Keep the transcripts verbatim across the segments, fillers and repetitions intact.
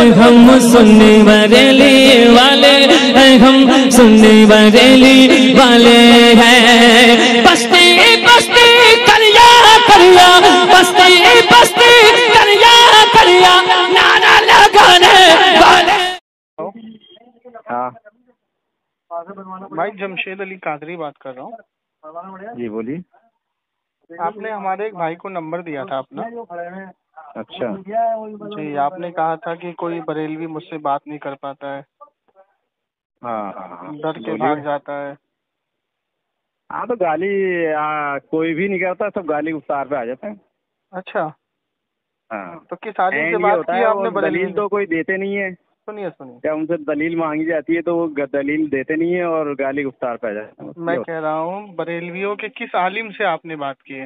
ہم سننے بریلی والے ہیں، ہم سننے بریلی والے ہیں، بستی بستی کریا کریا، بستی بستی کریا کریا، نعرہ لگانے والے۔ ہاں بھائی جمشید علی قادری بات کر رہا ہوں۔ جی بولیے۔ آپ نے ہمارے ایک بھائی کو نمبر دیا تھا اپنا۔ اچھا جی، آپ نے کہا تھا کہ کوئی بریلوی مجھ سے بات نہیں کر پاتا ہے، ہاں ہاں ہاں ڈر کے بولیے۔ بھاگ جاتا ہے۔ ہاں تو گالی آ, کوئی بھی نہیں کرتا، سب گالی گفتار پہ آ جاتے ہیں۔ اچھا، ہاں تو کس عالم سے اینڈ یہ بات ہوتا کی ہے، آپ وہ نے بریلوی دلیل میں؟ تو کوئی دیتے نہیں ہے۔ سنیے سنیے، جب ان سے دلیل مانگی جاتی ہے تو وہ دلیل دیتے نہیں ہے اور گالی گفتار پہ آ جاتے ہیں۔ میں کہہ رہا ہوں بریلویوں کے کس عالم سے آپ نے بات کی ہے؟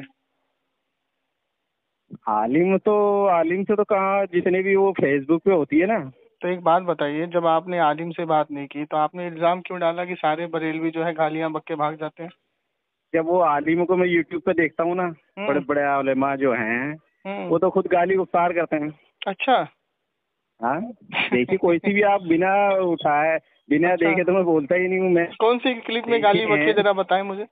عالم تو عالم سے تو کہاں، جتنے بھی وہ فیس بک پہ ہوتی ہے نا۔ تو ایک بات بتائیے، جب آپ نے عالم سے بات نہیں کی تو آپ نے الزام کیوں ڈالا کہ سارے بریلوی جو ہے گالیاں بک کے بھاگ جاتے ہیں؟ جب وہ عالم کو میں یوٹیوب پہ دیکھتا ہوں نا، ہوں بڑے بڑے علماء جو ہیں ہوں وہ تو خود گالی گفتار کرتے ہیں۔ اچھا ہاں دیکھیے، کوئی سی بھی آپ بنا اٹھائے بنا اچھا، دیکھے تو میں بولتا ہی نہیں ہوں میں۔ کون سی کلپ میں گالی بکی ذرا بتائیں مجھے۔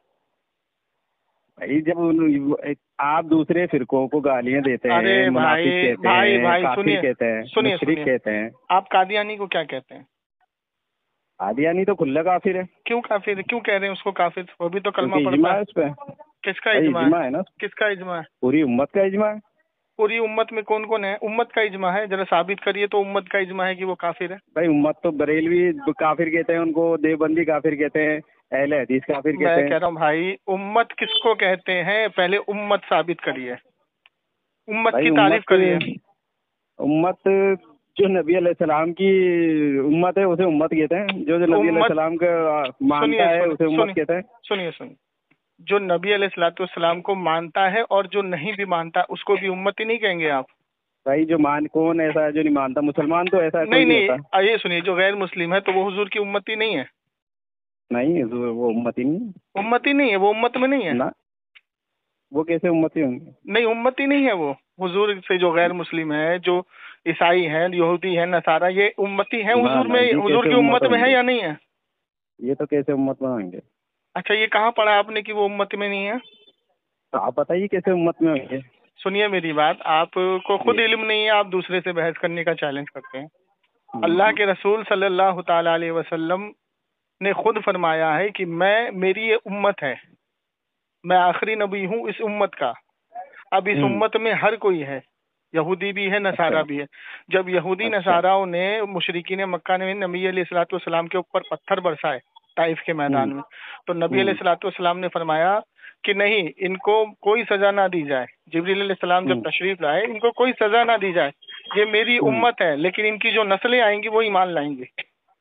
بھائی جب ان- آپ دوسرے فرقوں کو گالیاں دیتے ارے ہیں، منافق بھائی کہتے بھائی ہیں، بھائی کافر سنیے کہتے ہیں، سنیے مشرک سنیے کہتے ہیں۔ آپ قادیانی کو کیا کہتے ہیں؟ قادیانی تو کھلا کافر ہے، کیوں کافر کیوں کہہ رہے ہیں اس کو کافر؟ وہ بھی تو کلمہ کیونکہ پڑھتا اجماع ہے۔ ہے اس پہ۔ کس کا بھائی اجماع اجماع ہے؟ ہے نا، کس کا اجماع ہے؟ پوری امت کا اجماع ہے۔ پوری امت میں کون کون ہے؟ امت کا اجماع ہے، ذرا ثابت کریے تو امت کا اجماع ہے کہ وہ کافر ہے۔ بھائی امت تو بریلوی کافر کہتے ہیں، ان کو دیوبندی کافر کہتے ہیں، اہل حدیث کافر میں کہتے ہیں۔ کہہ رہا ہوں بھائی، امت کس کو کہتے ہیں؟ پہلے امت ثابت کریے، امت بھائی کی تعریف امت کریے۔ امت جو نبی علیہ السلام کی امت ہے اسے امت کہتے ہیں، جو جو نبی علیہ امت، السلام کا سنیے مانتا ہے اسے سنیے امت سنیے کہتے ہیں۔ سنیے سنیے جو نبی علیہ الصلوۃ والسلام کو مانتا ہے اور جو نہیں بھی مانتا اس کو بھی امت ہی نہیں کہیں گے آپ؟ بھائی جو مان کون ایسا ہے جو نہیں مانتا؟ مسلمان تو ایسا کوئی نہیں نہیں ہوتا۔ نہیں، یہ سنیے، جو غیر مسلم ہے تو وہ حضور کی امتی نہیں ہے؟ نہیں وہ امتی نہیں امتی نہیں ہے، وہ امت میں نہیں ہے؟ نہ، وہ کیسے امتی ہوں گے؟ نہیں، امتی نہیں ہے وہ۔ حضور سے جو غیر مسلم ہے، جو عیسائی ہیں، یہودی ہیں، نصارہ، یہ امتی ہیں نہ حضور نہ، میں؟ یہ حضور کیسے کی امت امت میں ہوں ہے گے؟ یا نہیں ہے؟ یہ تو کیسے امت بنائیں گے؟ اچھا، یہ کہاں پڑھا آپ نے کہ وہ امت میں نہیں ہے؟ تو آپ بتائیے کیسے امت میں ہوں گے؟ سنیے میری بات، آپ کو جی۔ خود علم نہیں ہے، آپ دوسرے سے بحث کرنے کا چیلنج کرتے ہیں۔ ہوں، اللہ ہوں۔ کے رسول صلی اللہ تعالی علیہ وسلم نے خود فرمایا ہے کہ میں میری یہ امت ہے، میں آخری نبی ہوں اس امت کا۔ اب اس ہوں، امت میں ہر کوئی ہے، یہودی بھی ہے، اچھا نصارہ بھی ہے۔ جب یہودی اچھا۔ نصاراؤں نے، مشرکین مکہ نے نبی علیہ الصلوۃ والسلام کے اوپر پتھر برسائے طائف کے ہوں، میدان میں، تو نبی علیہ ہوں، الصلوۃ والسلام نے فرمایا کہ نہیں، ان کو کوئی سزا نہ دی جائے۔ جبریل علیہ السلام جب ہوں، تشریف لائے، ان کو کوئی سزا نہ دی جائے، یہ میری ہوں۔ امت ہے، لیکن ان کی جو نسلیں آئیں گی وہ ایمان لائیں گی۔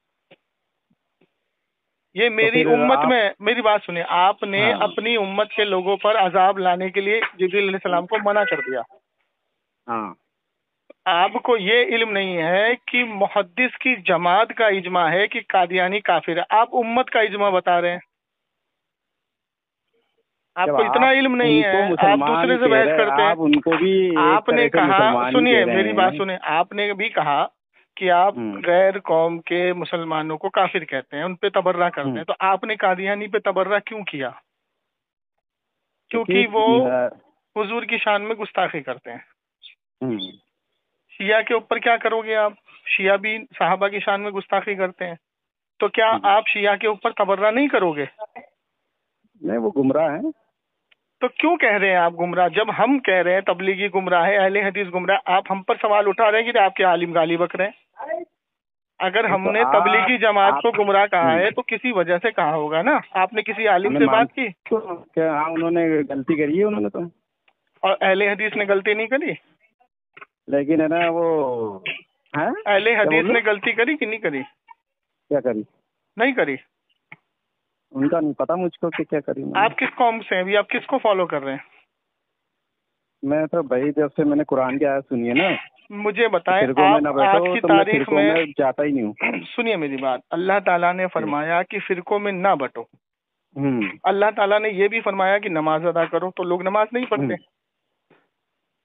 یہ تو میری پھر امت آپ، میں، میری بات سنیں، آپ نے ہاں اپنی امت کے لوگوں پر عذاب لانے کے لیے جبریل علیہ السلام کو منع کر دیا۔ ہاں آپ کو یہ علم نہیں ہے کہ محدث کی جماعت کا اجماع ہے کہ قادیانی کافر ہے، آپ امت کا اجماع بتا رہے ہیں۔ آپ جب کو اتنا علم ان نہیں کو ہے، آپ مسلمان دوسرے سے کہہ بحث رہے، کرتے ہیں۔ آپ ان کو بھی ایک آپ نے طرح سے کہا، مسلمان ہی سنیے کہہ رہے میری بات ہیں۔ سنیں، آپ نے بھی کہا کہ آپ ہوں، غیر قوم کے مسلمانوں کو کافر کہتے ہیں، ان پہ تبرہ کرتے ہوں، ہیں، تو آپ نے قادیانی پہ تبرہ کیوں کیا؟ کیونکہ وہ کیونکہ حضور کی شان میں گستاخی کرتے ہیں۔ ہوں، شیعہ کے اوپر کیا کرو گے آپ؟ شیعہ بھی صحابہ کی شان میں گستاخی کرتے ہیں، تو کیا ہوں، آپ شیعہ کے اوپر تبرہ نہیں کرو گے؟ نہیں وہ گمراہ ہیں۔ تو کیوں کہہ رہے ہیں آپ گمراہ؟ جب ہم کہہ رہے ہیں تبلیغی گمراہ ہے، اہل حدیث گمراہ، آپ ہم پر سوال اٹھا رہے ہیں کہ آپ کے عالم گالی بک رہے ہیں۔ اگر ہم تو نے آپ تبلیغی جماعت آپ کو گمراہ کہا ہوں، ہے تو کسی وجہ سے کہا ہوگا نا، آپ نے کسی عالم ہمیں سے مان بات کی؟ کہ ہاں انہوں نے غلطی کری ہے، انہوں نے تو، اور اہل حدیث نے غلطی نہیں کری؟ لیکن ہے نا وہ، ہیں اہل کیا بول حدیث نے رہے؟ غلطی کری کہ نہیں کری؟ کیا کری؟ نہیں کری۔ ان کا نہیں پتا مجھ کو کہ کیا کری انہوں نے۔ آپ کس قوم سے ہیں ابھی؟ آپ کس کو فالو کر رہے ہیں؟ میں تو بھائی جب سے میں نے قرآن کی آیت سنی ہے نا، مجھے بتائیں، فرقوں میں نہ آپ بیٹھو آج کی تو میں تاریخ فرقوں میں، میں جاتا ہی نہیں ہوں۔ سنیے میری بات، اللہ تعالیٰ نے فرمایا کہ فرقوں میں نہ بٹو۔ ہوں، اللہ تعالیٰ نے یہ بھی فرمایا کہ نماز ادا کرو، تو لوگ نماز نہیں ہوں، پڑھتے۔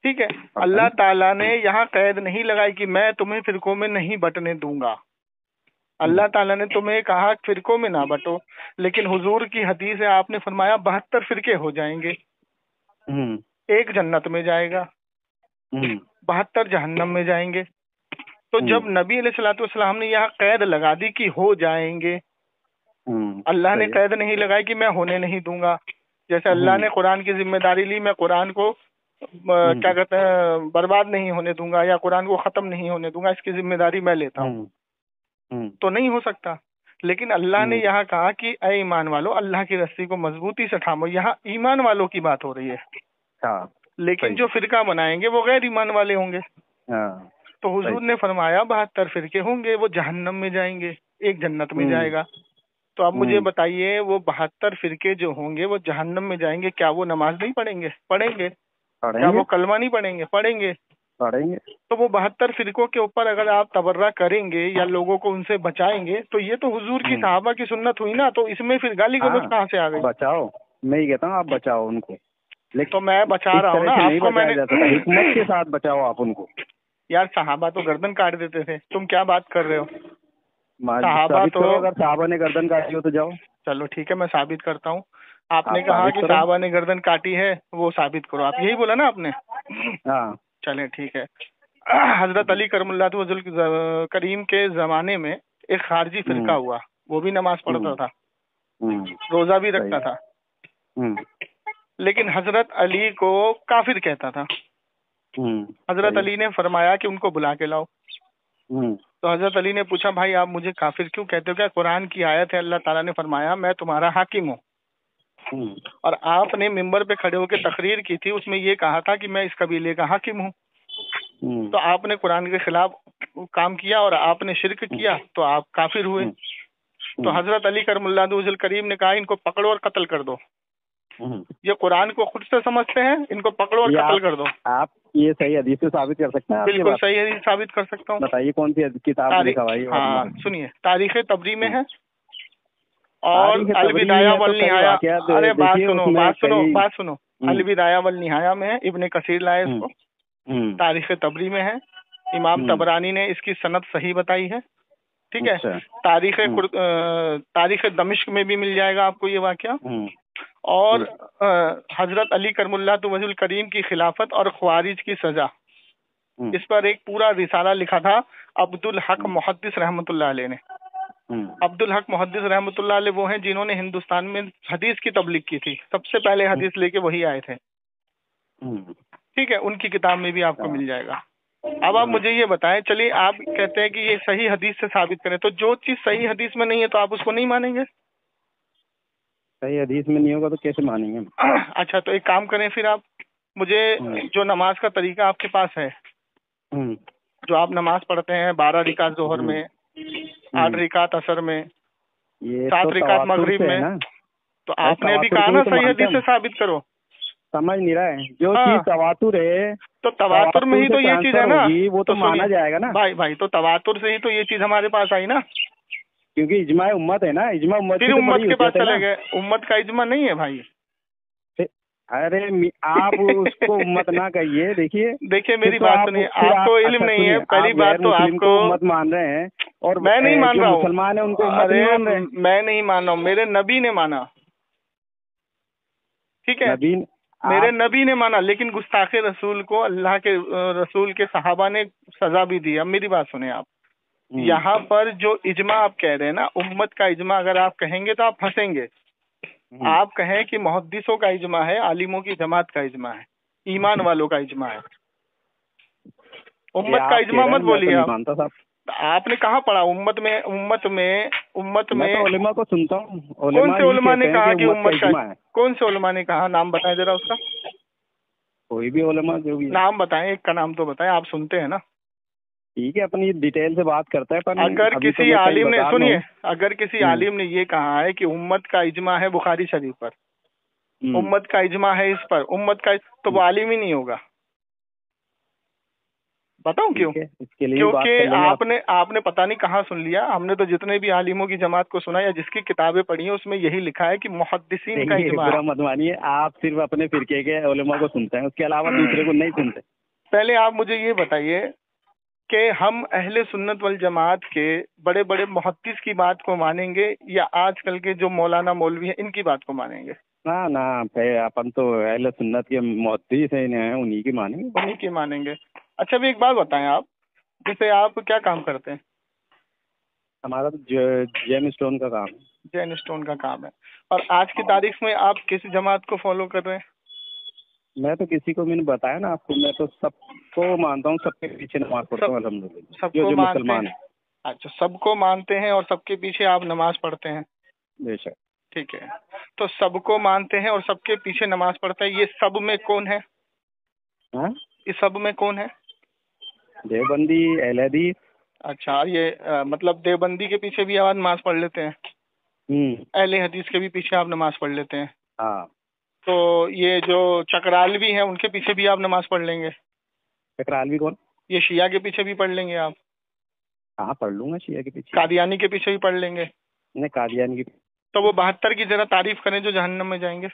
ٹھیک ہے. اللہ تعالیٰ نے یہاں قید نہیں لگائی کہ میں تمہیں فرقوں میں نہیں بٹنے دوں گا. اللہ تعالیٰ نے تمہیں کہا فرقوں میں نہ بٹو، لیکن حضور کی حدیث ہے، آپ نے فرمایا بہتر فرقے ہو جائیں گے، ایک جنت میں جائے گا، بہتر جہنم میں جائیں گے. تو جب نبی علیہ الصلوۃ والسلام نے یہاں قید لگا دی کہ ہو جائیں گے، اللہ نے قید نہیں لگائی کہ میں ہونے نہیں دوں گا. جیسے اللہ نے قرآن کی ذمہ داری لی، میں قرآن کو کیا کہتے ہیں برباد نہیں ہونے دوں گا یا قرآن کو ختم نہیں ہونے دوں گا، اس کی ذمہ داری میں لیتا ہوں، تو نہیں ہو سکتا. لیکن اللہ نے یہاں کہا کہ اے ایمان والو اللہ کی رسی کو مضبوطی سے تھامو. یہاں ایمان والوں کی بات ہو رہی ہے، لیکن جو فرقہ بنائیں گے وہ غیر ایمان والے ہوں گے. تو حضور نے فرمایا بہتر فرقے ہوں گے، وہ جہنم میں جائیں گے، ایک جنت میں جائے گا. تو اب مجھے بتائیے وہ بہتر فرقے جو ہوں گے وہ جہنم میں جائیں گے، کیا وہ نماز نہیں پڑھیں گے؟ پڑھیں گے. کیا وہ کلمہ نہیں پڑھیں گے؟ پڑھیں گے. پڑھیں گے. تو وہ بہتر فرقوں کے اوپر اگر آپ تبرہ کریں گے یا لوگوں کو ان سے بچائیں گے تو یہ تو حضور کی صحابہ کی سنت ہوئی نا. تو اس میں پھر گالی گلوچ کہاں سے آ گئی؟ بچاؤ، میں یہ کہتا ہوں آپ بچاؤ ان کو. تو میں بچا رہا ہوں نا آپ کو. میں نے حکمت کے ساتھ بچاؤ آپ ان کو. یار صحابہ تو گردن کاٹ دیتے تھے، تم کیا بات کر رہے ہو؟ صحابہ تو اگر صحابہ نے گردن کاٹی ہو تو جاؤ. چلو ٹھیک ہے، میں ثابت کرتا ہوں. آپ نے کہا کہ صحابہ نے گردن کاٹی ہے، وہ ثابت کرو. آپ یہی بولا نا آپ نے؟ ہاں چلیں ٹھیک ہے. حضرت علی کرم اللہ وجہ کریم کے زمانے میں ایک خارجی فرقہ ہوا، وہ بھی نماز پڑھتا تھا، روزہ بھی رکھتا تھا، لیکن حضرت علی کو کافر کہتا تھا. حضرت علی نے فرمایا کہ ان کو بلا کے لاؤ. تو حضرت علی نے پوچھا بھائی آپ مجھے کافر کیوں کہتے ہو؟ کیا قرآن کی آیت ہے، اللہ تعالیٰ نے فرمایا میں تمہارا حاکم ہوں، اور آپ نے ممبر پہ کھڑے ہو کے تقریر کی تھی، اس میں یہ کہا تھا کہ میں اس قبیلے کا حاکم ہوں. تو آپ نے قرآن کے خلاف کام کیا اور آپ نے شرک کیا تو آپ کافر ہوئے. تو حضرت علی کرم اللہ وجہ کریم نے کہا ان کو پکڑو اور قتل کر دو. یہ قرآن کو خود سے سمجھتے ہیں، ان کو پکڑو اور قتل کر دو. آپ یہ صحیح حدیث سے ثابت کر سکتے ہیں؟ بالکل صحیح حدیث ثابت کر سکتا ہوں. بتائیے کون سی کتاب لکھا بھائی؟ ہاں سنیے، تاریخ تبری میں ہے اور البدایہ والنہایہ. ارے بات سنو بات سنو بات سنو البدایہ والنہایہ میں ہے، ابن کثیر لائے اس کو. تاریخ تبری میں ہے، امام طبرانی نے اس کی سند صحیح بتائی ہے. ٹھیک ہے. تاریخ تاریخ دمشق میں بھی مل جائے گا آپ کو یہ واقعہ. اور حضرت علی کرم اللہ وجہ الکریم کی خلافت اور خوارج کی سزا، اس پر ایک پورا رسالہ لکھا تھا عبد الحق محدث رحمۃ اللہ علیہ نے. عبد الحق محدث رحمۃ اللہ علیہ وہ ہیں جنہوں نے ہندوستان میں حدیث کی تبلیغ کی تھی، سب سے پہلے حدیث لے کے وہی آئے تھے. ٹھیک ہے، ان کی کتاب میں بھی آپ کو مل جائے گا. اب آپ مجھے یہ بتائیں، چلیے آپ کہتے ہیں کہ یہ صحیح حدیث سے ثابت کریں، تو جو چیز صحیح حدیث میں نہیں ہے تو آپ اس کو نہیں مانیں گے؟ صحیح حدیث میں نہیں ہوگا تو کیسے مانیں گے؟ اچھا تو ایک کام کریں پھر، آپ مجھے جو نماز کا طریقہ آپ کے پاس ہے، جو آپ نماز پڑھتے ہیں بارہ رکعت ظہر میں، آٹھ رکعت عصر میں، سات رکعت مغرب میں، تو آپ نے ابھی کہا نا صحیح حدیث سے ثابت کرو. سمجھ نہیں رہا ہے، جو چیز تواتر ہے تو تواتر میں ہی تو یہ چیز ہے نا، وہ تو مانا جائے گا نا بھائی. بھائی تو تواتر سے ہی تو یہ چیز ہمارے پاس آئی نا، کیونکہ اجماع امت ہے نا. اجماع امت پھر امت کے پاس چلے گئے. امت کا اجماع نہیں ہے بھائی. ارے آپ اس کو امت نہ کہیے. دیکھیے دیکھیے میری بات سنیے، آپ کو علم نہیں ہے. پہلی بات تو آپ کو امت مان رہے ہیں اور میں نہیں مان رہا ہوں. مسلمان ہیں ان کو ارے میں نہیں مان رہا ہوں، میرے نبی نے مانا. ٹھیک ہے، میرے نبی نے مانا، لیکن گستاخ رسول کو اللہ کے رسول کے صحابہ نے سزا بھی دی. اب میری بات سنیں آپ، یہاں پر جو اجماع آپ کہہ رہے ہیں نا، امت کا اجماع اگر آپ کہیں گے تو آپ پھنسیں گے. آپ کہیں کہ محدثوں کا اجماع ہے، عالموں کی جماعت کا اجماع ہے، ایمان والوں کا اجماع ہے. امت کا اجماع مت بولیے. آپ آپ نے کہاں پڑھا امت میں؟ امت میں امت میں علماء کو سنتا ہوں. کون سے علماء نے کہا کہ امت کا کون سے علماء نے کہا؟ نام بتائیں ذرا اس کا. کوئی بھی علماء جو بھی نام بتائیں، ایک کا نام تو بتائیں. آپ سنتے ہیں نا. ٹھیک ہے، اپنی ڈیٹیل سے بات کرتا ہے. پر اگر کسی عالم نے سنیے اگر کسی عالم نے یہ کہا ہے کہ امت کا اجماع ہے بخاری شریف پر، امت کا اجماع ہے اس پر، امت کا، تو وہ عالم ہی نہیں ہوگا. بتاؤں کیوں؟ کیونکہ آپ نے آپ نے پتہ نہیں کہاں سن لیا. ہم نے تو جتنے بھی عالموں کی جماعت کو سنا یا جس کی کتابیں پڑھی ہیں اس میں یہی لکھا ہے کہ محدثین کا اجماع ہے. مت مانیے، آپ صرف اپنے فرقے کے علماء کو سنتے ہیں، اس کے علاوہ دوسرے کو نہیں سنتے. پہلے آپ مجھے یہ بتائیے کہ ہم اہل سنت والجماعت کے بڑے بڑے محدث کی بات کو مانیں گے یا آج کل کے جو مولانا مولوی ہیں ان کی بات کو مانیں گے؟ نہ نہ پہ- اپن تو اہل سنت کے محدث ہیں انہیں کی مانیں گے. انہیں کی مانیں گے. اچھا بھی ایک بات بتائیں آپ، جیسے آپ کیا کام کرتے ہیں؟ ہمارا تو جیم اسٹون کا کام ہے. جین اسٹون کا کام ہے. اور آج کی تاریخ میں آپ کس جماعت کو فالو کر رہے ہیں؟ میں تو کسی کو میں نے بتایا نا آپ کو، میں تو سب کو مانتا ہوں، سب کے پیچھے نماز پڑھتا ہوں الحمد للہ. سب جو کو جو مانتے مسلمان ہیں؟ ہیں. اچھا، سب کو مانتے ہیں اور سب کے پیچھے آپ نماز پڑھتے ہیں. بے شک. ٹھیک ہے، تو سب کو مانتے ہیں اور سب کے پیچھے نماز پڑھتے ہیں، یہ سب میں کون ہے؟ ہاں، یہ سب میں کون ہے؟ دیوبندی، اہل حدیث. اچھا، یہ آ، مطلب دیوبندی کے پیچھے بھی آپ نماز پڑھ لیتے ہیں، ہوں. اہل حدیث کے بھی پیچھے آپ نماز پڑھ لیتے ہیں، ہاں. تو یہ جو چکرالوی ہیں ان کے پیچھے بھی آپ نماز پڑھ لیں گے؟ چکرالوی کون؟ یہ شیعہ کے پیچھے بھی پڑھ لیں گے آپ؟ ہاں پڑھ لوں گا شیعہ کے پیچھے. قادیانی کے پیچھے بھی پڑھ لیں گے؟ نہیں، قادیانی کی. تو وہ بہتر کی ذرا تعریف کریں جو جہنم میں جائیں گے.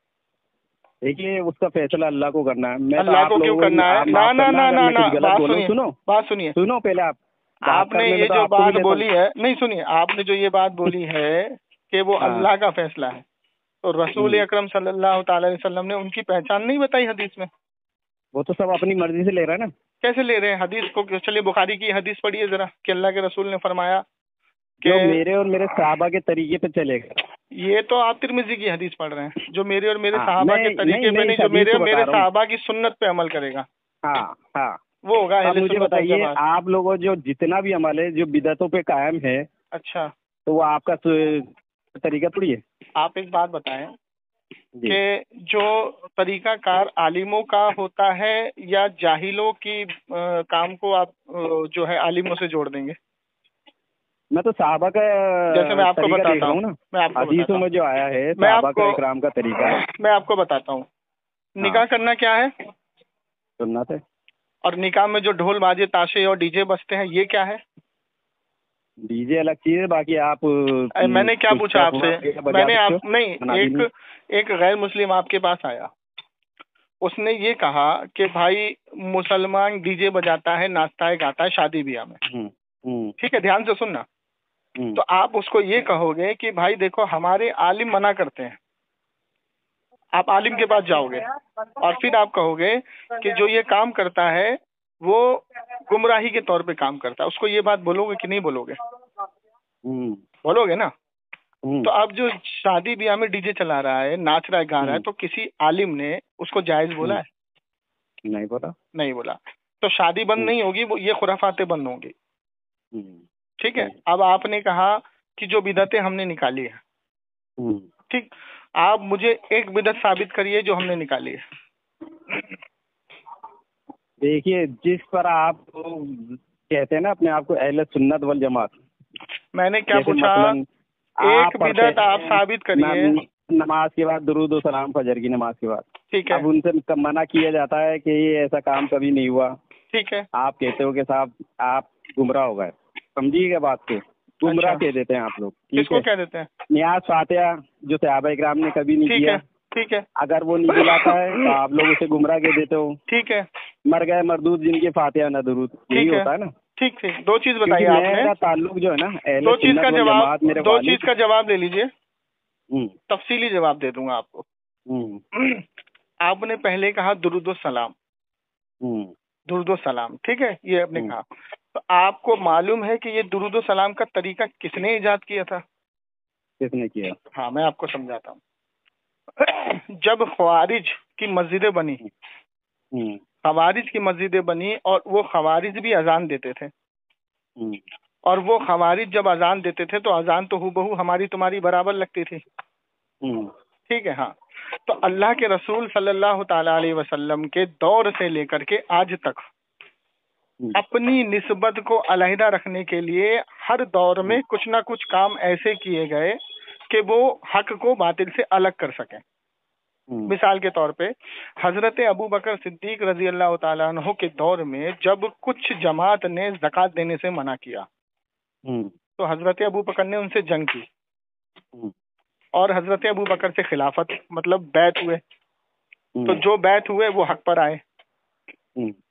دیکھیے اس کا فیصلہ اللہ کو کرنا ہے. میں تو اللہ آپ کو کیوں لوگوں کرنا ہے؟ آپ نہ معاف نہ کرنا نہ اگر نہ میں نہ کچھ غلط بات بولوں. سنیے، سنو بات سنیے سنو پہلے آپ بات آپ نے کرنے میں یہ تو جو آپ کو بھی بات لیتا ہوں. بولی ہے، نہیں سنیے، آپ نے جو یہ بات بولی ہے کہ وہ ہاں. اللہ کا فیصلہ ہے، تو رسول ہوں. اکرم صلی اللہ تعالی علیہ وسلم نے ان کی پہچان نہیں بتائی حدیث میں؟ وہ تو سب اپنی مرضی سے لے رہا ہے نا. کیسے لے رہے ہیں حدیث کو؟ چلیے بخاری کی حدیث پڑھیے ذرا کہ اللہ کے رسول نے فرمایا کہ جو میرے اور میرے صحابہ کے طریقے پہ چلے گا. یہ تو آپ ترمذی کی حدیث پڑھ رہے ہیں، جو میرے اور میرے ہاں، صحابہ میں کے طریقے نہیں پہ میں نہیں، اس جو حدیث میرے کو اور بتا میرے رہا ہوں. صحابہ کی سنت پہ عمل کرے گا، ہاں ہاں. وہ ہوگا اب اہل مجھے سنت بتائیے، والجماعت. آپ لوگوں جو جتنا بھی عمل ہے جو بدعتوں پہ قائم ہے، اچھا، تو وہ آپ کا سو- طریقہ تھوڑی ہے. آپ ایک بات بتائیں جی. کہ جو طریقہ کار عالموں کا ہوتا ہے یا جاہلوں کی آ، کام کو آپ آ، جو ہے عالموں سے جوڑ دیں گے؟ میں تو صحابہ کا جیسے میں آپ کو طریقہ دیکھ بتاتا رہا ہوں ہوں نا. میں آپ کو بتاتا حدیثوں ہوں میں جو آیا ہے میں صحابہ آپ کا کو اکرام کا طریقہ. میں آپ کو بتاتا ہوں ہاں. نکاح کرنا کیا ہے، سنت ہے. اور نکاح میں جو ڈھول باجے تاشے اور ڈی جے بجتے ہیں یہ کیا ہے؟ ڈی جے الگ چیز ہے، باقی آپ اے، میں نے کیا کچھ پوچھا آپ سے؟ بجا میں نے سکتے ہو. آپ نہیں، منادی ایک نہیں. ایک غیر مسلم آپ کے پاس آیا، اس نے یہ کہا کہ بھائی مسلمان ڈی جے بجاتا ہے، ناچتا ہے، گاتا ہے شادی بیاہ میں. ہوں. ہوں. ٹھیک ہے، دھیان سے سننا. ہوں. تو آپ اس کو یہ کہو گے کہ بھائی دیکھو ہمارے عالم منع کرتے ہیں، آپ عالم کے پاس جاؤ گے اور پھر آپ کہو گے کہ جو یہ کام کرتا ہے وہ گمراہی کے طور پہ کام کرتا ہے، اس کو یہ بات بولو گے کہ نہیں بولو گے؟ ہوں. بولو گے نا. ہوں. تو اب جو شادی بیاہ میں ڈی جے چلا رہا ہے، ناچ رہا ہے، گا رہا ہے، ہوں. تو کسی عالم نے اس کو جائز بولا ہوں. ہے؟ نہیں پتا. نہیں بولا. تو شادی بند ہوں. نہیں ہوگی، وہ یہ خرافاتیں بند ہوں گی. ہوں. ٹھیک ہے. صحیح. اب آپ نے کہا کہ جو بدعتیں ہم نے نکالی ہے، ہوں. ٹھیک، آپ مجھے ایک بدعت ثابت کریے جو ہم نے نکالی ہے. دیکھیے جس پر آپ کہتے ہیں نا اپنے آپ کو اہل سنت والجماعت، میں نے کیا جیسے پوچھا؟ مثلاً ایک آپ پڑھتے بدعت آپ ثابت کریے. نم- نماز کے بعد درود و سلام، فجر کی نماز کے بعد. ٹھیک ہے، اب ان سے منع کیا جاتا ہے کہ یہ ایسا کام کبھی نہیں ہوا. ٹھیک ہے. آپ کہتے ہو کہ صاحب آپ گمراہ ہو گئے. سمجھیے گا بات کو، گمراہ اچھا، کہہ دیتے ہیں آپ لوگ. کس ٹھیک کو ہے. کہہ دیتے ہیں؟ نیاز فاتحہ جو صحابہ اکرام نے کبھی نہیں ٹھیک کیا، ہے، ٹھیک ہے، اگر وہ نہیں دلاتا ہے تو آپ لوگ اسے گمراہ کہہ دیتے ہو. ٹھیک ہے، مر گئے مردود جن کے فاتحہ نہ درود، یہی ٹھیک ہے، ہوتا ہے نا. ٹھیک ٹھیک. دو چیز بتائی کیونکہ آپ نے، میرا تعلق جو ہے نا اہل دو چیز سنت کا والجماعت، میرے جواب، دو چیز والد. کا جواب لے لیجئے، ہوں. تفصیلی جواب دے دوں گا آپ کو. ہوں. آپ نے پہلے کہا درود و سلام، ہوں. درود و سلام، ٹھیک ہے، یہ آپ نے ہوں. کہا. تو آپ کو معلوم ہے کہ یہ درود و سلام کا طریقہ کس نے ایجاد کیا تھا؟ کس نے کیا؟ ہاں، میں آپ کو سمجھاتا ہوں. جب خوارج کی مسجدیں بنی، ہوں. خوارج کی مسجدیں بنی اور وہ خوارج بھی اذان دیتے تھے، ہوں. اور وہ خوارج جب اذان دیتے تھے تو اذان تو ہو بہو ہماری تمہاری برابر لگتی تھی. ہوں. ٹھیک ہے. ہاں، تو اللہ کے رسول صلی اللہ تعالی علیہ وسلم کے دور سے لے کر کے آج تک ہوں. اپنی نسبت کو علیحدہ رکھنے کے لیے ہر دور میں کچھ نہ کچھ کام ایسے کیے گئے کہ وہ حق کو باطل سے الگ کر سکیں. ہوں. مثال کے طور پہ حضرت ابو بکر صدیق رضی اللہ تعالیٰ عنہ کے دور میں جب کچھ جماعت نے زکوٰۃ دینے سے منع کیا ہوں. تو حضرت ابو بکر نے ان سے جنگ کی، ہوں. اور حضرت ابو بکر سے خلافت مطلب بیعت ہوئے. ہوں. تو جو بیعت ہوئے وہ حق پر آئے، ہوں.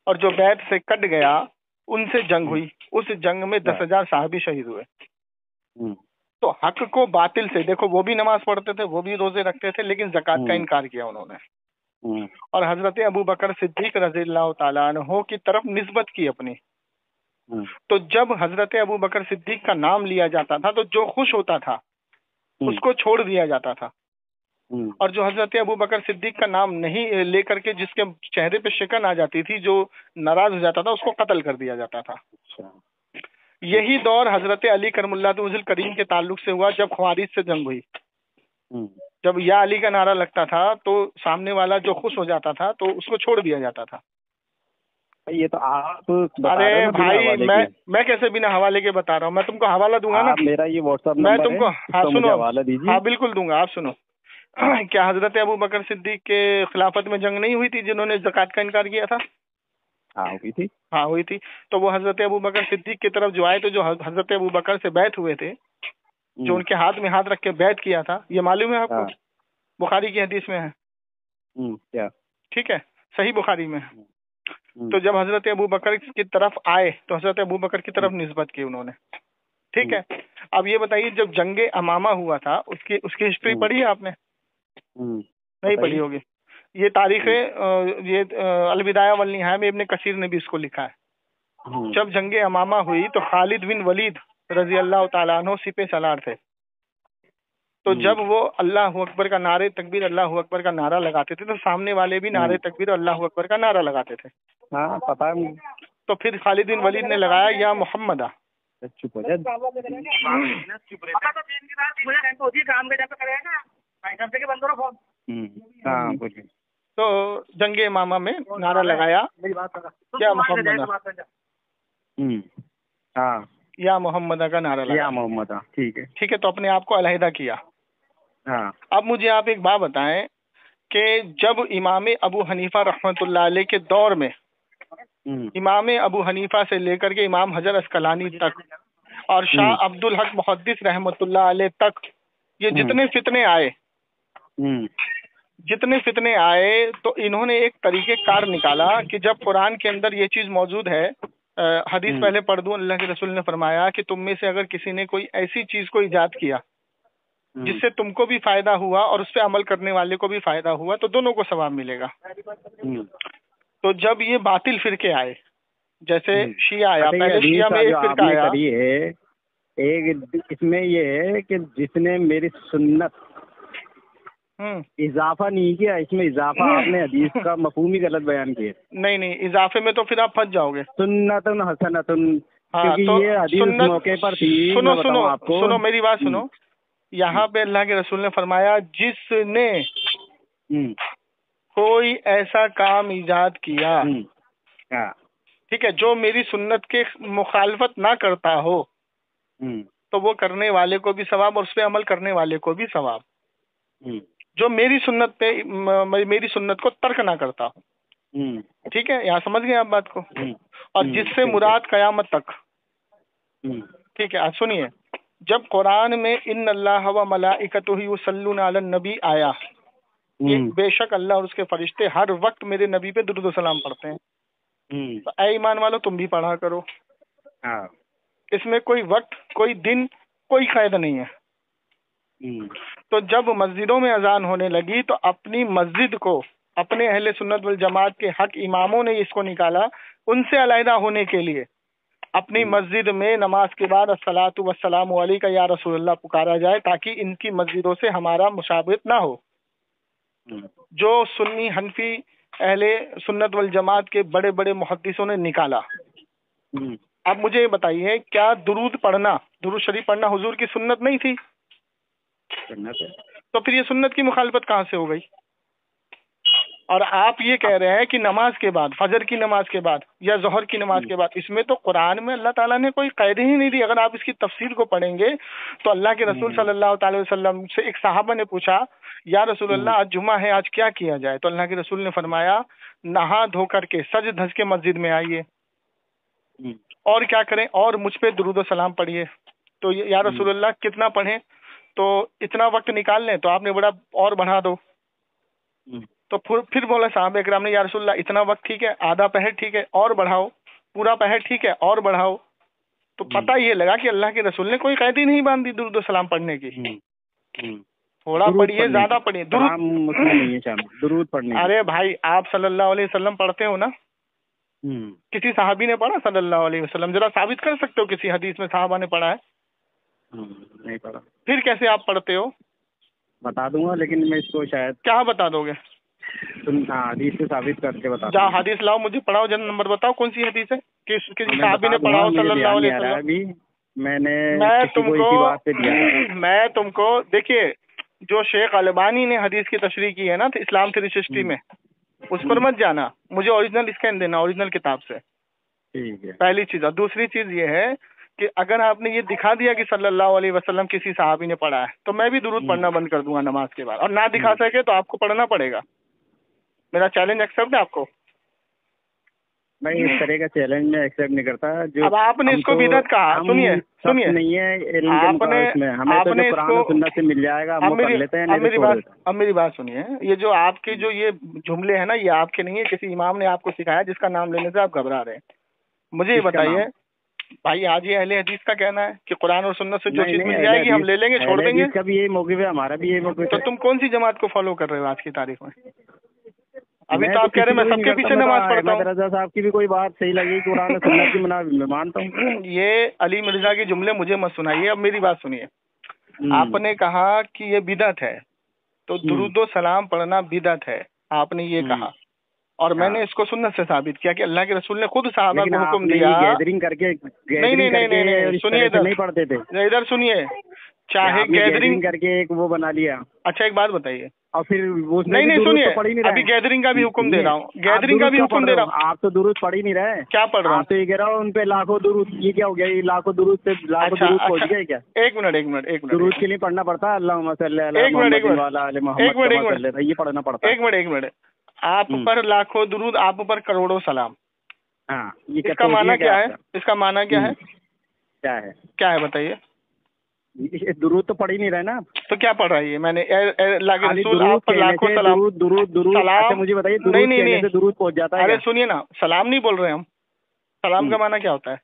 اور جو بیت سے کٹ گیا ان سے جنگ ہوئی، اس جنگ میں دس ہزار صحابی شہید ہوئے. تو حق کو باطل سے، دیکھو وہ بھی نماز پڑھتے تھے، وہ بھی روزے رکھتے تھے، لیکن زکوٰۃ کا انکار کیا انہوں نے، اور حضرت ابو بکر صدیق رضی اللہ تعالیٰ عنہ کی طرف نسبت کی اپنی. تو جب حضرت ابو بکر صدیق کا نام لیا جاتا تھا تو جو خوش ہوتا تھا اس کو چھوڑ دیا جاتا تھا، اور جو حضرت ابو بکر صدیق کا نام نہیں لے کر کے جس کے چہرے پہ شکن آ جاتی تھی، جو ناراض ہو جاتا تھا، اس کو قتل کر دیا جاتا تھا. یہی دور حضرت علی کرم اللہ وجہ کریم کے تعلق سے ہوا جب خوارج سے جنگ ہوئی. جب یا علی کا نعرہ لگتا تھا تو سامنے والا جو خوش ہو جاتا تھا تو اس کو چھوڑ دیا جاتا تھا. یہ تو آپ ارے بھائی میں میں کیسے بنا حوالے کے بتا رہا ہوں، میں تم کو حوالہ دوں گا نا. میرا یہ واٹس ایپ میں تم کو ہاں سنو حوالہ دیجیے. ہاں بالکل دوں گا. آپ سنو، کیا حضرت ابو بکر صدیق کے خلافت میں جنگ نہیں ہوئی تھی جنہوں نے زکوٰۃ کا انکار کیا تھا؟ ہاں ہوئی تھی. ہاں ہوئی تھی. تو وہ حضرت ابو بکر صدیق کی طرف جو آئے تو جو حضرت ابو بکر سے بیعت ہوئے تھے، جو ان کے ہاتھ میں ہاتھ رکھ کے بیعت کیا تھا، یہ معلوم ہے آپ کو؟ بخاری کی حدیث میں ہے. کیا؟ ٹھیک ہے، صحیح بخاری میں ہے. تو جب حضرت ابو بکر کی طرف آئے تو حضرت ابو بکر کی طرف نسبت کی انہوں نے. ٹھیک ہے، اب یہ بتائیے جب جنگ امامہ ہوا تھا اس کی اس کی ہسٹری پڑھی ہے آپ نے؟ نہیں پڑھی ہوگی. یہ تاریخ یہ البدایہ والنہایہ میں ابن کثیر نے بھی اس کو لکھا ہے. جب جنگ امامہ ہوئی تو خالد بن ولید رضی اللہ تعالیٰ عنہ سپہ سالار تھے. تو جب وہ اللہ اکبر کا نعرے تکبیر اللہ اکبر کا نعرہ لگاتے تھے تو سامنے والے بھی نعرے تکبیر اللہ اکبر کا نعرہ لگاتے تھے. ہاں پتا ہے. تو پھر خالد بن ولید نے لگایا یا محمد. چپ ہو جائے. ہاں بولیے. تو جنگ امامہ میں نعرہ لگایا یا محمد. ہاں یا محمد کا نعرہ لگایا. یا محمد. ٹھیک ہے ٹھیک ہے. تو اپنے آپ کو علیحدہ کیا. ہاں. اب مجھے آپ ایک بات بتائیں کہ جب امام ابو حنیفہ رحمۃ اللہ علیہ کے دور میں امام ابو حنیفہ سے لے کر کے امام حجر اسقلانی تک اور شاہ عبد الحق محدث رحمۃ اللہ علیہ تک یہ جتنے فتنے آئے جتنے فتنے آئے تو انہوں نے ایک طریقہ کار نکالا کہ جب قرآن کے اندر یہ چیز موجود ہے، حدیث پہلے پڑھ دوں. اللہ کے رسول نے فرمایا کہ تم میں سے اگر کسی نے کوئی ایسی چیز کو ایجاد کیا جس سے تم کو بھی فائدہ ہوا اور اس پہ عمل کرنے والے کو بھی فائدہ ہوا تو دونوں کو ثواب ملے گا. تو جب یہ باطل فرقے آئے جیسے شیعہ آیا، پہلے شیعہ میں ایک فرقہ آیا. ایک اس میں یہ ہے کہ جس نے میری سنت اضافہ نہیں کیا، اس میں اضافہ آپ نے حدیث کا مفہوم ہی غلط بیان کیا. نہیں نہیں، اضافے میں تو پھر آپ پھنس جاؤ گے. سنتن حسنتن، کیونکہ یہ حدیث اس موقع پر تھی. سنو سنو سنو میری بات سنو. یہاں پہ اللہ کے رسول نے فرمایا جس نے کوئی ایسا کام ایجاد کیا، ٹھیک ہے، جو میری سنت کے مخالفت نہ کرتا ہو تو وہ کرنے والے کو بھی ثواب اور اس پہ عمل کرنے والے کو بھی ثواب. جو میری سنت پہ میری سنت کو ترک نہ کرتا ہو. ٹھیک ہے، یہاں سمجھ گئے آپ بات کو. اور جس سے مراد قیامت تک. ٹھیک ہے، آج سنیے. جب قرآن میں ان اللہ و ملائکتہ یصلون علی النبی آیا، بے شک اللہ اور اس کے فرشتے ہر وقت میرے نبی پہ درود و سلام پڑھتے ہیں. تو اے ایمان والو تم بھی پڑھا کرو. اس میں کوئی وقت، کوئی دن، کوئی قید نہیں ہے. تو جب مسجدوں میں اذان ہونے لگی تو اپنی مسجد کو اپنے اہل سنت والجماعت کے حق اماموں نے اس کو نکالا ان سے علیحدہ ہونے کے لیے. اپنی مسجد میں نماز کے بعد الصلاۃ والسلام علیک یا رسول اللہ پکارا جائے تاکہ ان کی مسجدوں سے ہمارا مشابہت نہ ہو. جو سنی حنفی اہل سنت والجماعت کے بڑے بڑے محدثوں نے نکالا. اب مجھے یہ بتائیے کیا درود پڑھنا، درود شریف پڑھنا حضور کی سنت نہیں تھی؟ تو پھر یہ سنت کی مخالفت کہاں سے ہو گئی؟ اور آپ یہ کہہ رہے ہیں کہ نماز کے بعد، فجر کی نماز کے بعد یا ظہر کی نماز کے بعد، اس میں تو قرآن میں اللہ تعالیٰ نے کوئی قید ہی نہیں دی. اگر آپ اس کی تفسیر کو پڑھیں گے تو اللہ کے رسول صلی اللہ تعالی وسلم سے ایک صحابہ نے پوچھا یا رسول اللہ آج جمعہ ہے، آج کیا کیا جائے؟ تو اللہ کے رسول نے فرمایا نہا دھو کر کے سج دھج کے مسجد میں آئیے اور کیا کریں، اور مجھ پہ درود و سلام پڑھیے. تو یا رسول اللہ کتنا پڑھیں؟ تو اتنا وقت نکال لیں. تو آپ نے بڑا اور بڑھا دو. تو پھر پھر بولا صحابہ کرام نے یا رسول اللہ اتنا وقت ٹھیک ہے، آدھا پہر ٹھیک ہے اور بڑھاؤ، پورا پہر ٹھیک ہے اور بڑھاؤ. تو پتہ یہ لگا کہ اللہ کے رسول نے کوئی قید ہی نہیں باندھی درود و سلام پڑھنے کی. تھوڑا پڑھیے، زیادہ پڑھیے درود. درود پڑھنے. ارے بھائی آپ صلی اللہ علیہ وسلم پڑھتے ہو نا؟ کسی صحابی نے پڑھا صلی اللہ علیہ وسلم؟ ذرا ثابت کر سکتے ہو کسی حدیث میں صحابہ نے پڑھا ہے؟ نہیں پڑھا. پھر کیسے آپ پڑھتے ہو؟ بتا دوں گا لیکن میں اس کو شاید. کیا بتا دو گے؟ ہاں حدیث سے ثابت کر کے بتا. جا حدیث لاؤ، مجھے پڑھاؤ، جن نمبر بتاؤ کون سی حدیث ہے، کس کسی صحابی نے پڑھاؤ صلی اللہ علیہ وسلم. میں نے میں تم کو دیا میں تم کو دیکھیے، جو شیخ البانی نے حدیث کی تشریح کی ہے نا اسلام تھری سکسٹی میں، اس پر مت جانا، مجھے اوریجنل اسکین دینا اوریجنل کتاب سے. ٹھیک ہے. پہلی چیز. اور دوسری چیز یہ ہے کہ اگر آپ نے یہ دکھا دیا کہ صلی اللہ علیہ وسلم کسی صحابی نے پڑھا ہے تو میں بھی درود پڑھنا بند کر دوں گا نماز کے بعد، اور نہ دکھا سکے تو آپ کو پڑھنا پڑے گا. میرا چیلنج ایکسیپٹ ہے آپ کو؟ میں اس طرح کا چیلنج میں ایکسیپٹ نہیں کرتا. جو اب آپ نے اس کو بدعت کہا. سنیے سنیے نہیں ہے آپ نے آپ نے قرآن و سنت سے مل جائے گا. اب میری بات اب میری بات سنیے. یہ جو آپ کے جو یہ جملے ہیں نا یہ آپ کے نہیں ہے، کسی امام نے آپ کو سکھایا جس کا نام لینے سے آپ گھبرا رہے ہیں. مجھے یہ بتائیے بھائی، آج یہ اہل حدیث کا کہنا ہے کہ قرآن اور سنت سے جو چیز مل جائے گی ہم لے لیں گے، چھوڑ دیں گے. کبھی یہی موقف ہے، ہمارا بھی یہی موقف ہے. تو تم کون سی جماعت کو فالو کر رہے ہو آج کی تاریخ میں؟ ابھی تو آپ کہہ رہے ہیں میں سب کے پیچھے نماز پڑھتا ہوں. رضا صاحب کی بھی کوئی بات صحیح لگی قرآن و سنت کی میں مانتا ہوں. یہ علی مرزا کے جملے مجھے مت سنائیے. اب میری بات سنیے. آپ نے کہا کہ یہ بدعت ہے، تو درود و سلام پڑھنا بدعت ہے آپ نے یہ کہا، اور میں نے اس کو سنت سے ثابت کیا کہ اللہ کے رسول نے خود صحابہ کو حکم دیا. گیدرنگ کر کے نہیں نہیں نہیں نہیں سنیے، نہیں پڑھتے تھے ادھر سنیے. چاہے گیدرنگ کر کے ایک وہ بنا لیا. اچھا ایک بات بتائیے. اور پھر نہیں نہیں سنیے، ابھی گیدرنگ کا بھی حکم دے رہا ہوں، گیدرنگ کا بھی حکم دے رہا ہوں. آپ تو درود پڑھ ہی نہیں رہے. کیا پڑھ رہا ہوں؟ تو یہ کہہ رہا ہوں ان پہ لاکھوں درود. یہ کیا ہو گیا؟ یہ لاکھوں درود سے لاکھوں درود پہنچ گئے کیا؟ ایک منٹ ایک منٹ ایک منٹ درود کے لیے پڑھنا پڑتا ہے اللہم صلی علی ایک منٹ ایک منٹ ایک منٹ یہ پڑھنا پڑتا ہے. ایک منٹ ایک منٹ آپ پر لاکھوں درود، آپ پر کروڑوں سلام. ہاں اس کا معنی کیا ہے؟ اس کا معنی کیا ہے؟ کیا ہے کیا ہے بتائیے. درود تو پڑھ ہی نہیں رہے نا. تو کیا پڑھ رہا ہے؟ میں نے اللہ کے رسول آپ پر لاکھوں سلام. درود درود سلام مجھے بتائیے. نہیں نہیں نہیں درود پہنچ جاتا ہے. ارے سنیے نا، سلام نہیں بول رہے ہم. سلام کا معنی کیا ہوتا ہے؟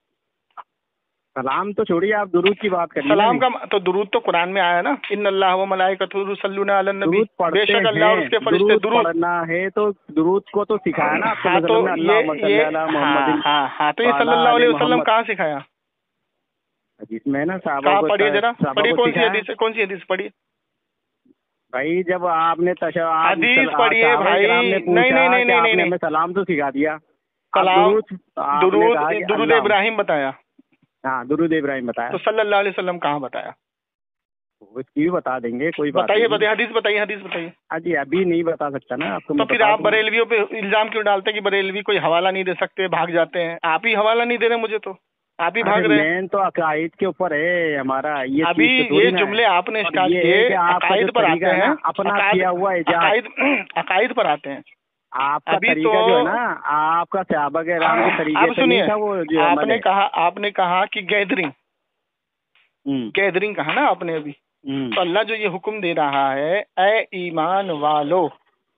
سلام تو چھوڑیے، آپ درود کی بات کریے. سلام کا تو درود تو قرآن میں آیا نا، ان اللہ و ملائکتہ یصلون علی النبی. بے شک اللہ اور اس کے فرشتے درود پڑھنا ہے تو درود کو تو سکھایا نا. ہاں تو یہ ہاں ہاں تو یہ صلی اللہ علیہ وسلم کہاں سکھایا؟ جس میں نا کہاں پڑھیے ذرا پڑھیے. کون سی حدیث ہے؟ کون سی حدیث پڑھیے بھائی؟ جب آپ نے حدیث پڑھیے بھائی. نہیں نہیں نہیں نہیں سلام تو سکھا دیا. سلام درود درود ابراہیم بتایا. ہاں درود ابراہیم بتایا. تو صلی اللہ علیہ وسلم کہاں بتایا؟ اس کی بھی بتا دیں گے، کوئی بات بتائیے بتائیے حدیث بتائیے حدیث بتائیے. ہاں جی ابھی نہیں بتا سکتا نا آپ کو. تو پھر آپ بریلویوں پہ الزام کیوں ڈالتے کہ بریلوی کوئی حوالہ نہیں دے سکتے، بھاگ جاتے ہیں؟ آپ ہی حوالہ نہیں دے رہے مجھے، تو آپ ہی بھاگ رہے ہیں. مین تو عقائد کے اوپر ہے ہمارا. یہ ابھی یہ جملے آپ نے اسٹارٹ کیے عقائد پر آتے ہیں، اپنا کیا ہوا عقائد عقائد پر آتے ہیں. آپ کا طریقہ جو ہے نا، آپ کا صحابہ کرام کے طریقے اب سنیے، آپ نے کہا آپ نے کہا کہ گیدرنگ گیدرنگ کہا نا آپ نے ابھی. تو اللہ جو یہ حکم دے رہا ہے، اے ایمان والو،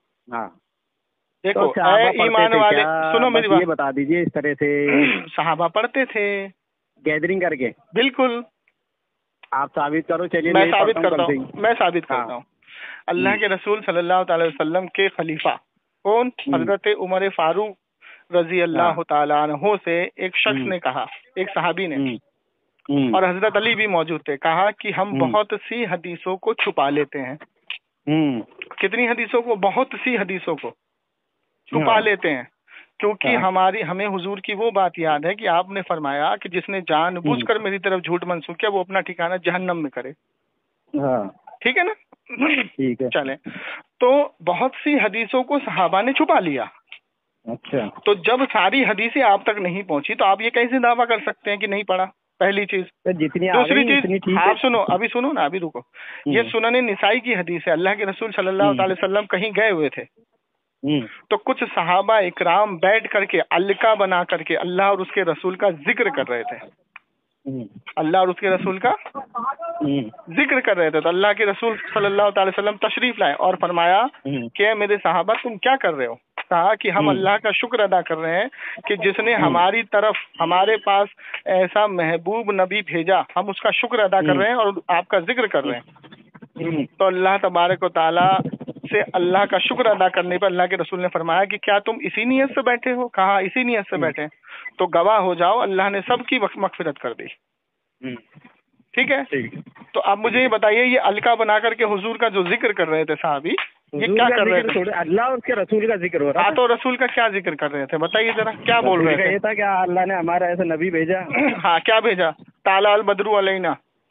دیکھو اے ایمان والے سنو میری بات. بتا دیجئے اس طرح سے صحابہ پڑھتے تھے گیدرنگ کر کے. بالکل. آپ ثابت کرو. چلیے میں ثابت کرتا ہوں میں ثابت کرتا ہوں اللہ کے رسول صلی اللہ تعالی وسلم کے خلیفہ کون؟ حضرت عمر فاروق رضی اللہ تعالیٰ عنہ سے ایک شخص نے کہا، ایک صحابی نے، اور حضرت علی بھی موجود تھے، کہا کہ ہم بہت سی حدیثوں کو چھپا لیتے ہیں. کتنی حدیثوں کو؟ بہت سی حدیثوں کو چھپا لیتے ہیں، کیونکہ ہماری ہمیں حضور کی وہ بات یاد ہے کہ آپ نے فرمایا کہ جس نے جان بوجھ کر میری طرف جھوٹ منسوخ کیا وہ اپنا ٹھکانہ جہنم میں کرے. ٹھیک ہے نا؟ ٹھیک ہے. چلیں، تو بہت سی حدیثوں کو صحابہ نے چھپا لیا. اچھا. تو جب ساری حدیثیں آپ تک نہیں پہنچی تو آپ یہ کیسے دعویٰ کر سکتے ہیں کہ نہیں پڑھا؟ پہلی چیز. جتنی دوسری چیز آپ سنو، ابھی سنو نا، ابھی رکو. یہ سنن نسائی کی حدیث ہے. اللہ کے رسول صلی اللہ تعالی وسلم کہیں گئے ہوئے تھے، تو کچھ صحابہ اکرام بیٹھ کر کے الکا بنا کر کے اللہ اور اس کے رسول کا ذکر کر رہے تھے. اللہ اور اس کے رسول کا ذکر کر رہے تھے تو اللہ کے رسول صلی اللہ تعالی وسلم تشریف لائے اور فرمایا کہ میرے صحابہ تم کیا کر رہے ہو؟ کہا کہ ہم اللہ کا شکر ادا کر رہے ہیں کہ جس نے ہماری طرف ہمارے پاس ایسا محبوب نبی بھیجا، ہم اس کا شکر ادا کر رہے ہیں اور آپ کا ذکر کر رہے ہیں۔ تو اللہ تبارک و تعالیٰ سے اللہ کا شکر ادا کرنے پر اللہ کے رسول نے فرمایا کہ کیا تم اسی نیت سے بیٹھے ہو؟ کہا اسی نیت سے بیٹھے، تو گواہ ہو جاؤ اللہ نے سب کی مغفرت کر دی۔ ٹھیک ہے، تو اب مجھے یہ بتائیے، یہ الکا بنا کر کے حضور کا جو ذکر کر رہے تھے صحابی، یہ کیا کر رہے تھے؟ اللہ اور اس کے رسول کا ذکر ہو رہا ہاں، تو رسول کا کیا ذکر کر رہے تھے بتائیے ذرا، کیا بول رہے تھے؟ یہ تھا کہ اللہ نے ہمارا ایسا نبی بھیجا۔ ہاں، کیا بھیجا؟ طالع البدر علینا،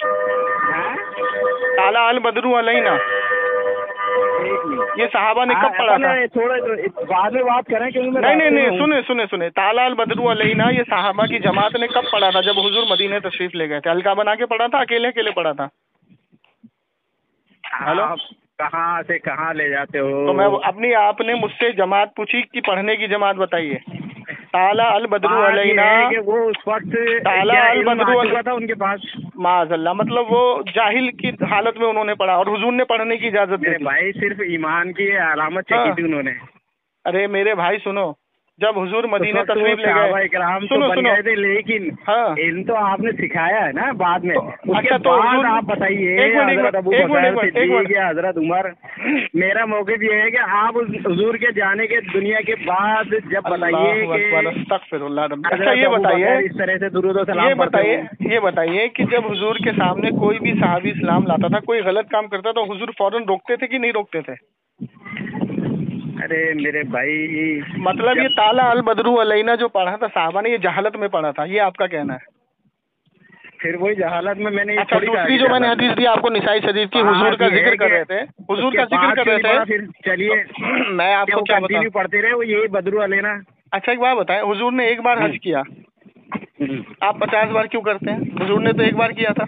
طالع البدر علینا، یہ صحابہ نے کب پڑھا تھا؟ تھوڑا بعد میں بات کریں کہ نہیں نہیں نہیں سنیں سنیں سنیں طالع البدر علینا یہ صحابہ کی جماعت نے کب پڑھا تھا؟ جب حضور مدینے تشریف لے گئے تھے۔ الکا بنا کے پڑھا تھا، اکیلے اکیلے پڑھا تھا؟ ہلو، کہاں سے کہاں لے جاتے ہو؟ تو میں اپنی آپ نے مجھ سے جماعت پوچھی کہ پڑھنے کی جماعت بتائیے۔ طالع البدر علینا، وہ اس وقت طالع البدر تھا ان کے پاس، معاذ اللہ، مطلب وہ جاہل کی حالت میں انہوں نے پڑھا اور حضور نے پڑھنے کی اجازت دی۔ بھائی صرف ایمان کی علامت چیکی تھی انہوں نے۔ ارے میرے بھائی سنو، جب حضور مدینہ تشریف لے گئے، سنو سنو لیکن ہاں علم تو آپ نے سکھایا ہے نا بعد میں۔ اچھا تو آپ بتائیے حضرت عمر، میرا موقف یہ ہے کہ آپ حضور کے جانے کے دنیا کے بعد جب بتائیے اچھا یہ بتائیے اس طرح سے درود و سلام یہ بتائیے یہ بتائیے کہ جب حضور کے سامنے کوئی بھی صحابی اسلام لاتا تھا، کوئی غلط کام کرتا تو حضور فوراً روکتے تھے کہ نہیں روکتے تھے؟ ارے میرے بھائی، مطلب یہ طالع البدر علینا جو پڑھا تھا صحابہ نے، یہ جہالت میں پڑھا تھا، یہ آپ کا کہنا ہے؟ پھر وہی جہالت میں میں نے اچھا دوسری جو میں نے حدیث دی آپ کو نسائی شریف کی، حضور کا ذکر کر رہے تھے، حضور کا ذکر کر رہے تھے۔ پھر چلیے میں آپ کو کیا بتاؤں، پڑھتے رہے وہ یہی بدر علینا۔ اچھا ایک بات بتائیں، حضور نے ایک بار حج کیا، آپ پچاس بار کیوں کرتے ہیں؟ حضور نے تو ایک بار کیا تھا۔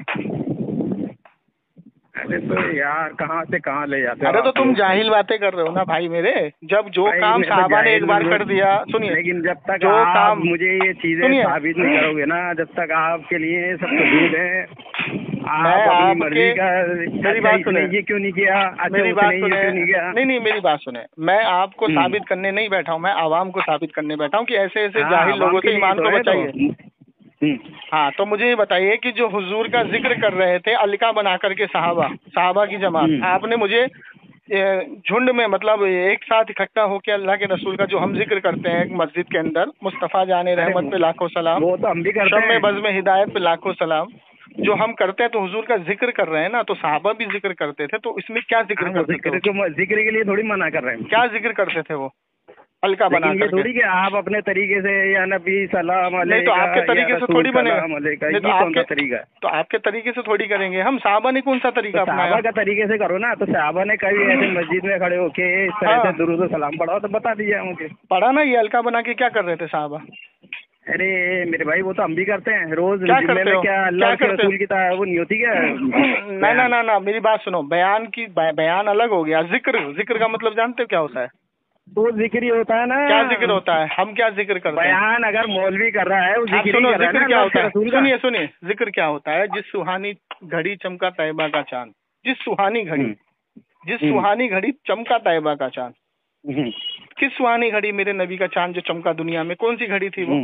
ارے تو یار کہاں سے کہاں لے جاتے؟ ارے تو تم جاہل باتیں کر رہے ہو نا بھائی میرے، جب جو کام صحابہ نے ایک بار کر دیا، سنیے، لیکن جب تک جو آپ کام مجھے یہ چیزیں ثابت نہیں کرو گے نا، جب تک آپ کے لیے سب حدود ہے، آپ اپنی مرضی کا، میری بات سنیں، یہ کیوں نہیں کیا، میری بات سنیں، نہیں نہیں میری بات سنیں، میں آپ کو ثابت کرنے نہیں بیٹھا ہوں، میں عوام کو ثابت کرنے بیٹھا ہوں کہ ایسے ایسے جاہل لوگوں سے ایمان کو بچائیے۔ ہاں تو مجھے یہ بتائیے کہ جو حضور کا ذکر کر رہے تھے الکا بنا کر کے صحابہ صحابہ کی جماعت، آپ نے مجھے جھنڈ میں مطلب ایک ساتھ اکٹھا ہو کے اللہ کے رسول کا جو ہم ذکر کرتے ہیں ایک مسجد کے اندر، مصطفیٰ جان رحمت پہ لاکھوں سلام، وہ تو ہم بھی کرتے شم ہیں، بزم ہدایت پہ لاکھوں سلام، جو ہم کرتے ہیں تو حضور کا ذکر کر رہے ہیں نا، تو صحابہ بھی ذکر کرتے تھے، تو اس میں کیا ذکر کرتے تھے؟ ذکر کے لیے تھوڑی منع کر رہے ہیں، کیا ذکر کرتے تھے وہ الکا بنا کر تھوڑی کہ آپ اپنے طریقے سے یا نبی سلام علیکہ، نہیں تو آپ کے طریقے سے تھوڑی بنے گا، طریقہ تو آپ کے طریقے سے تھوڑی کریں گے ہم۔ صحابہ نے کون سا طریقہ اپنایا؟ صحابہ کا طریقے سے کرو نا، تو صحابہ نے کبھی ایسے مسجد میں کھڑے ہو کے اس طرح سے درود و سلام پڑھاؤ تو بتا دیجیے مجھے۔ پڑھا نا، یہ الکا بنا کے کیا کر رہے تھے صحابہ؟ ارے میرے بھائی وہ تو ہم بھی کرتے ہیں روز، کیا اللہ کے رسول کی وہ نہیں ہوتی کیا؟ نہ نہ نہ میری بات سنو، بیان کی بیان الگ ہو گیا، ذکر ذکر کا مطلب جانتے ہو کیا ہوتا ہے؟ تو ذکر ہی ہوتا ہے نا۔ کیا ذکر ہوتا ہے؟ ہم کیا ذکر کرتے ہیں؟ بیان اگر مولوی کر رہا ہے وہ ذکر سنو، ذکر کیا ہوتا ہے؟ ہے؟ سنیے سنیے ذکر کیا ہوتا ہے؟ جس سہانی گھڑی چمکا طیبہ کا چاند، جس سہانی گھڑی جس سہانی گھڑی چمکا طیبہ کا چاند، کس سہانی گھڑی؟ میرے نبی کا چاند جو چمکا دنیا میں، کون سی گھڑی تھی وہ؟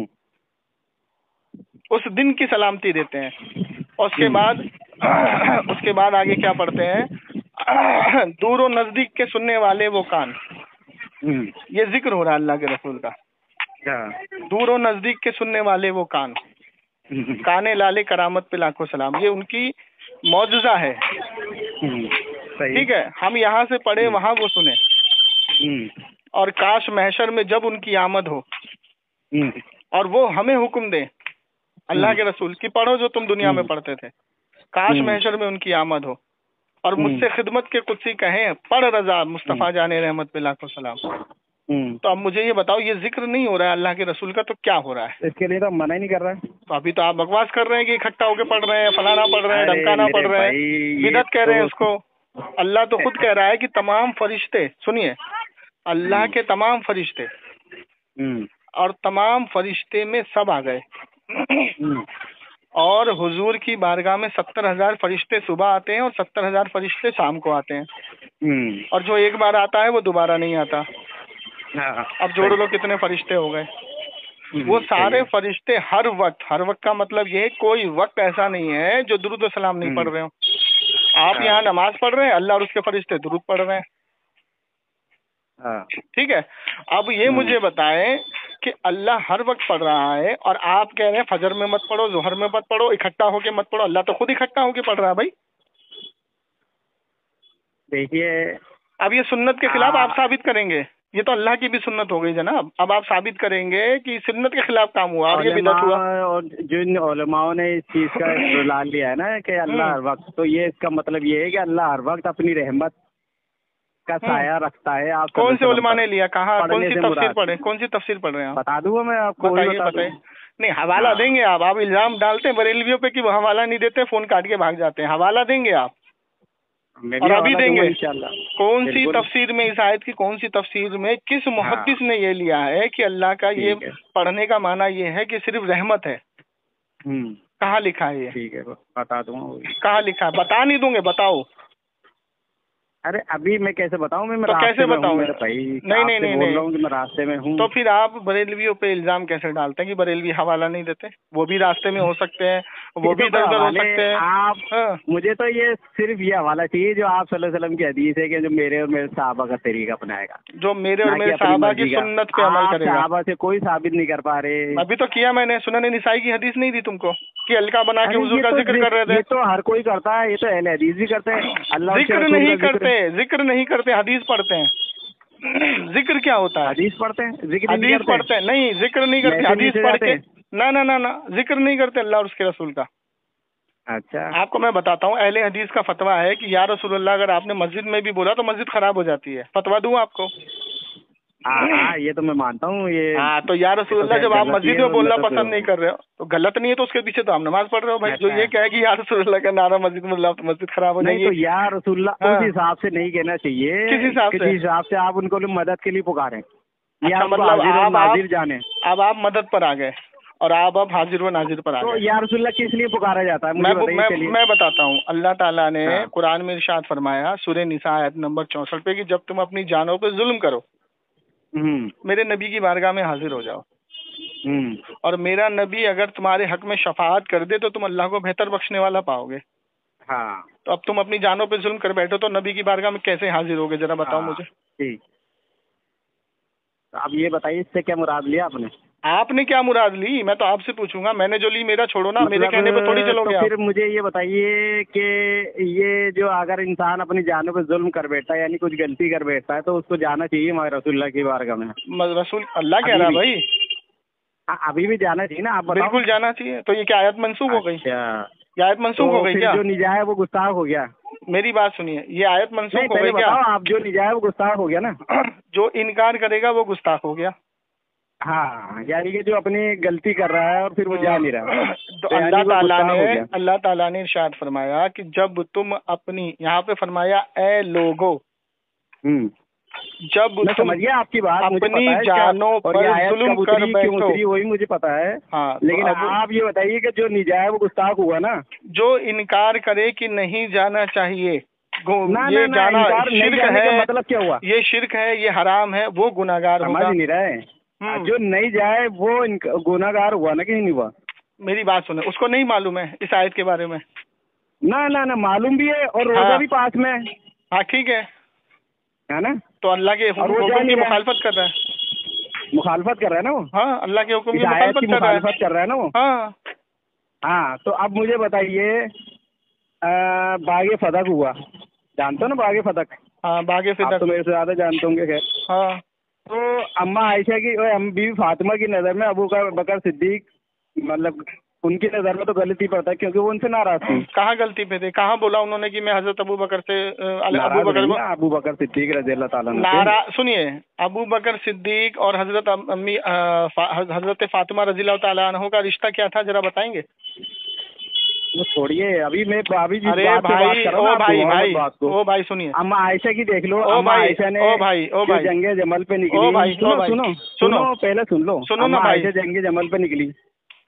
اس دن کی سلامتی دیتے ہیں، اور اس کے بعد اس کے بعد آگے کیا پڑھتے ہیں؟ دور و نزدیک کے سننے والے وہ کان، یہ ذکر ہو رہا ہے اللہ کے رسول کا، دور و نزدیک کے سننے والے وہ کان، کانے لالے کرامت پہ لاکھوں سلام، یہ ان کی معجزہ ہے۔ ٹھیک ہے، ہم یہاں سے پڑھے وہاں وہ سنے، اور کاش محشر میں جب ان کی آمد ہو اور وہ ہمیں حکم دے اللہ کے رسول کی پڑھو جو تم دنیا میں پڑھتے تھے، کاش محشر میں ان کی آمد ہو اور مجھ سے خدمت کے قدسی کہیں پڑھ رضا مصطفیٰ جان رحمت پہ لاکھوں سلام۔ تو اب مجھے یہ بتاؤ، یہ ذکر نہیں ہو رہا ہے اللہ کے رسول کا تو کیا ہو رہا ہے؟ اس کے لیے تو منع ہی نہیں کر رہا ہے۔ تو ابھی تو آپ بکواس کر رہے ہیں کہ اکٹھا ہو کے پڑھ رہے ہیں، فلانا پڑھ رہے ہیں، ڈمکانا پڑھ رہے ہیں، بدعت کہہ رہے ہیں اس کو۔ اللہ تو خود کہہ رہا ہے کہ تمام فرشتے، سنیے، اللہ کے تمام فرشتے اور تمام فرشتے میں سب آ گئے اور حضور کی بارگاہ میں ستر ہزار فرشتے صبح آتے ہیں اور ستر ہزار فرشتے شام کو آتے ہیں، ہوں اور جو ایک بار آتا ہے وہ دوبارہ نہیں آتا. ہاں اب جوڑ لو کتنے فرشتے ہو گئے. وہ سارے فرشتے ہر وقت، ہر وقت کا مطلب یہ ہے کوئی وقت ایسا نہیں ہے جو درود و سلام نہیں پڑھ رہے ہو. آپ یہاں نماز پڑھ رہے ہیں، اللہ اور اس کے فرشتے درود پڑھ رہے ہیں. ٹھیک ہے. اب یہ مجھے بتائیں کہ اللہ ہر وقت پڑھ رہا ہے اور آپ کہہ رہے ہیں فجر میں مت پڑھو، ظہر میں مت پڑھو، اکٹھا ہو کے مت پڑھو. اللہ تو خود اکٹھا ہو کے پڑھ رہا ہے بھائی. دیکھیے اب یہ سنت کے خلاف آپ ثابت کریں گے. یہ تو اللہ کی بھی سنت ہو گئی جناب. اب آپ ثابت کریں گے کہ سنت کے خلاف کام ہوا اور یہ بدعت ہوا. اور جن علماؤں نے اس چیز کا استدلال لیا ہے نا کہ اللہ ہر وقت، تو یہ اس کا مطلب یہ ہے کہ اللہ ہر وقت اپنی رحمت کا سایہ رکھتا ہے. آپ کون سے علماء نے لیا؟ کہاں؟ کون سی تفسیر پڑھے؟ کون سی تفسیر پڑھ رہے ہیں آپ؟ بتا دوں میں آپ کو. بتائیے بتائیے. نہیں حوالہ دیں گے آپ؟ آپ الزام ڈالتے ہیں بریلویوں پہ کہ وہ حوالہ نہیں دیتے، فون کاٹ کے بھاگ جاتے ہیں. حوالہ دیں گے آپ؟ اور ابھی دیں گے. کون سی تفسیر میں، اس آیت کی کون سی تفسیر میں کس محدث نے یہ لیا ہے کہ اللہ کا یہ پڑھنے کا معنی یہ ہے کہ صرف رحمت ہے؟ کہاں لکھا ہے یہ؟ ٹھیک ہے بتا دوں. کہاں لکھا ہے؟ بتا نہیں دوں گے، بتاؤ. ارے ابھی میں کیسے بتاؤں؟ میں تو کیسے بتاؤں میرے بھائی؟ نہیں نہیں نہیں نہیں میں راستے میں ہوں. تو پھر آپ بریلویوں پہ الزام کیسے ڈالتے ہیں کہ بریلوی حوالہ نہیں دیتے؟ وہ بھی راستے میں ہو سکتے ہیں، وہ بھی ادھر ادھر ہو سکتے ہیں. آپ مجھے تو یہ صرف یہ حوالہ چاہیے جو آپ صلی اللہ علیہ وسلم کی حدیث ہے کہ جو میرے اور میرے صحابہ کا طریقہ اپنائے گا، جو میرے اور میرے صحابہ کی سنت پہ عمل کرے گا. صحابہ سے کوئی ثابت نہیں کر پا رہے. ابھی تو کیا میں نے سنن نسائی کی حدیث نہیں دی تم کو کہ ہلکا بنا کے حضور کا ذکر کر رہے تھے؟ یہ تو ہر کوئی کرتا ہے، یہ تو اہل حدیث بھی کرتے ہیں. اللہ ذکر نہیں کرتے، ذکر نہیں کرتے، حدیث پڑھتے ہیں. ذکر کیا ہوتا ہے؟ حدیث پڑھتے ہیں، ذکر حدیث پڑھتے ہیں. نہیں ذکر نہیں کرتے، حدیث پڑھ کے نہ نہ نہ ذکر نہیں کرتے اللہ اور اس کے رسول کا. اچھا آپ کو میں بتاتا ہوں، اہل حدیث کا فتویٰ ہے کہ یا رسول اللہ اگر آپ نے مسجد میں بھی بولا تو مسجد خراب ہو جاتی ہے. فتویٰ دوں آپ کو؟ ہاں یہ تو میں مانتا ہوں. یہ ہاں تو یا رسول اللہ جب آپ مسجد میں بولنا پسند نہیں کر رہے ہو تو غلط نہیں ہے، تو اس کے پیچھے تو آپ نماز پڑھ رہے ہو بھائی. جو یہ کہے کہ یا رسول اللہ کا نعرہ مسجد میں تو مسجد خراب ہو جائے گی. تو یا رسول اللہ اس حساب سے نہیں کہنا چاہیے. کس حساب سے؟ کس حساب سے آپ ان کو مدد کے لیے پکاریں یا مطلب آپ حاضر جانے. اب آپ مدد پر آ گئے اور آپ اب حاضر و ناظر پر آ گئے. تو یا رسول اللہ کس لیے پکارا جاتا ہے؟ میں بتاتا ہوں. اللہ تعالیٰ نے قرآن میں ارشاد فرمایا سورہ نساء آیت نمبر چونسٹھ پہ کہ جب تم اپنی جانوں پہ ظلم کرو میرے نبی کی بارگاہ میں حاضر ہو جاؤ، اور میرا نبی اگر تمہارے حق میں شفاعت کر دے تو تم اللہ کو بہتر بخشنے والا پاؤ گے. ہاں تو اب تم اپنی جانوں پہ ظلم کر بیٹھو تو نبی کی بارگاہ میں کیسے حاضر ہوگے؟ ذرا بتاؤ مجھے. ٹھیک، اب یہ بتائیے اس سے کیا مراد لیا آپ نے؟ آپ نے کیا مراد لی؟ میں تو آپ سے پوچھوں گا. میں نے جو لی میرا چھوڑو نا، میرے کہنے پہ تھوڑی چلو گے. پھر مجھے یہ بتائیے کہ یہ جو اگر انسان اپنی جانوں پہ ظلم کر بیٹھتا ہے یعنی کچھ غلطی کر بیٹھتا ہے تو اس کو جانا چاہیے ہمارے رسول اللہ کی بارگاہ میں؟ رسول اللہ کہہ رہا بھائی ابھی بھی جانا چاہیے نا. آپ بالکل جانا چاہیے. تو یہ کیا آیت منسوخ ہو گئی؟ یہ آیت منسوخ ہو گئی کیا؟ جو نجائے وہ گستاخ ہو گیا. میری بات سنیے، یہ آیت منسوخ ہو گئی کیا؟ آپ جو نجائے وہ گستاخ ہو گیا نا. جو انکار کرے گا وہ گستاخ ہو گیا. ہاں یعنی کہ جو اپنی غلطی کر رہا ہے اور پھر وہ جا نہیں رہا. تو اللہ تعالیٰ نے اللہ تعالیٰ نے ارشاد فرمایا کہ جب تم اپنی، یہاں پہ فرمایا اے لوگو، جب تم آپ کی بات اپنی جانوں پر ظلم کر بیٹھو، وہی مجھے پتا ہے. ہاں لیکن آپ یہ بتائیے کہ جو نجائے وہ گستاخ ہوا نا، جو انکار کرے کہ نہیں جانا چاہیے، یہ جانا شرک ہے. مطلب کیا ہوا؟ یہ شرک ہے، یہ حرام ہے، وہ گناہگار ہوگا. سمجھ نہیں رہے. جو نہیں جائے وہ گناہگار ہوا نا کہ نہیں ہوا؟ میری بات سنیں، اس کو نہیں معلوم ہے اس آیت کے بارے میں؟ نہ نہ نہ معلوم بھی ہے اور روزہ بھی پاس میں. ہاں ٹھیک ہے نا. تو اللہ کے حکم کی مخالفت کر رہا ہے. مخالفت کر رہا ہے نا وہ. ہاں اللہ کے حکم کی مخالفت کر رہا ہے نا وہ. ہاں ہاں تو اب مجھے بتائیے باغ فتح ہوا، جانتے ہو نا باغ فتح؟ ہاں باغ فتح تو میرے سے زیادہ جانتے ہوں گے. خیر ہاں تو اماں عائشہ کی بیوی فاطمہ کی نظر میں ابو بکر صدیق مطلب ان کی نظر میں تو غلطی پڑتا ہے کیونکہ وہ ان سے ناراض تھی. کہاں غلطی پہ تھے؟ کہاں بولا انہوں نے کہ میں حضرت ابو بکر سے ابو بکر ابو بکر صدیق رضی اللہ تعالیٰ ناراض؟ سنیے، ابو بکر صدیق اور حضرت امی حضرت فاطمہ رضی اللہ تعالیٰ عنہ کا رشتہ کیا تھا ذرا بتائیں گے؟ چھوڑیے ابھی میں ابھی جس بات بھائی او بھائی بھائی او بھائی سنیے، اما عائشہ کی دیکھ لو. او بھائی عائشہ نے او بھائی او بھائی جنگ جمل پہ نکلی. او بھائی سنو سنو سنو پہلے سن لو. سنو نا بھائی. جنگ جمل پہ نکلی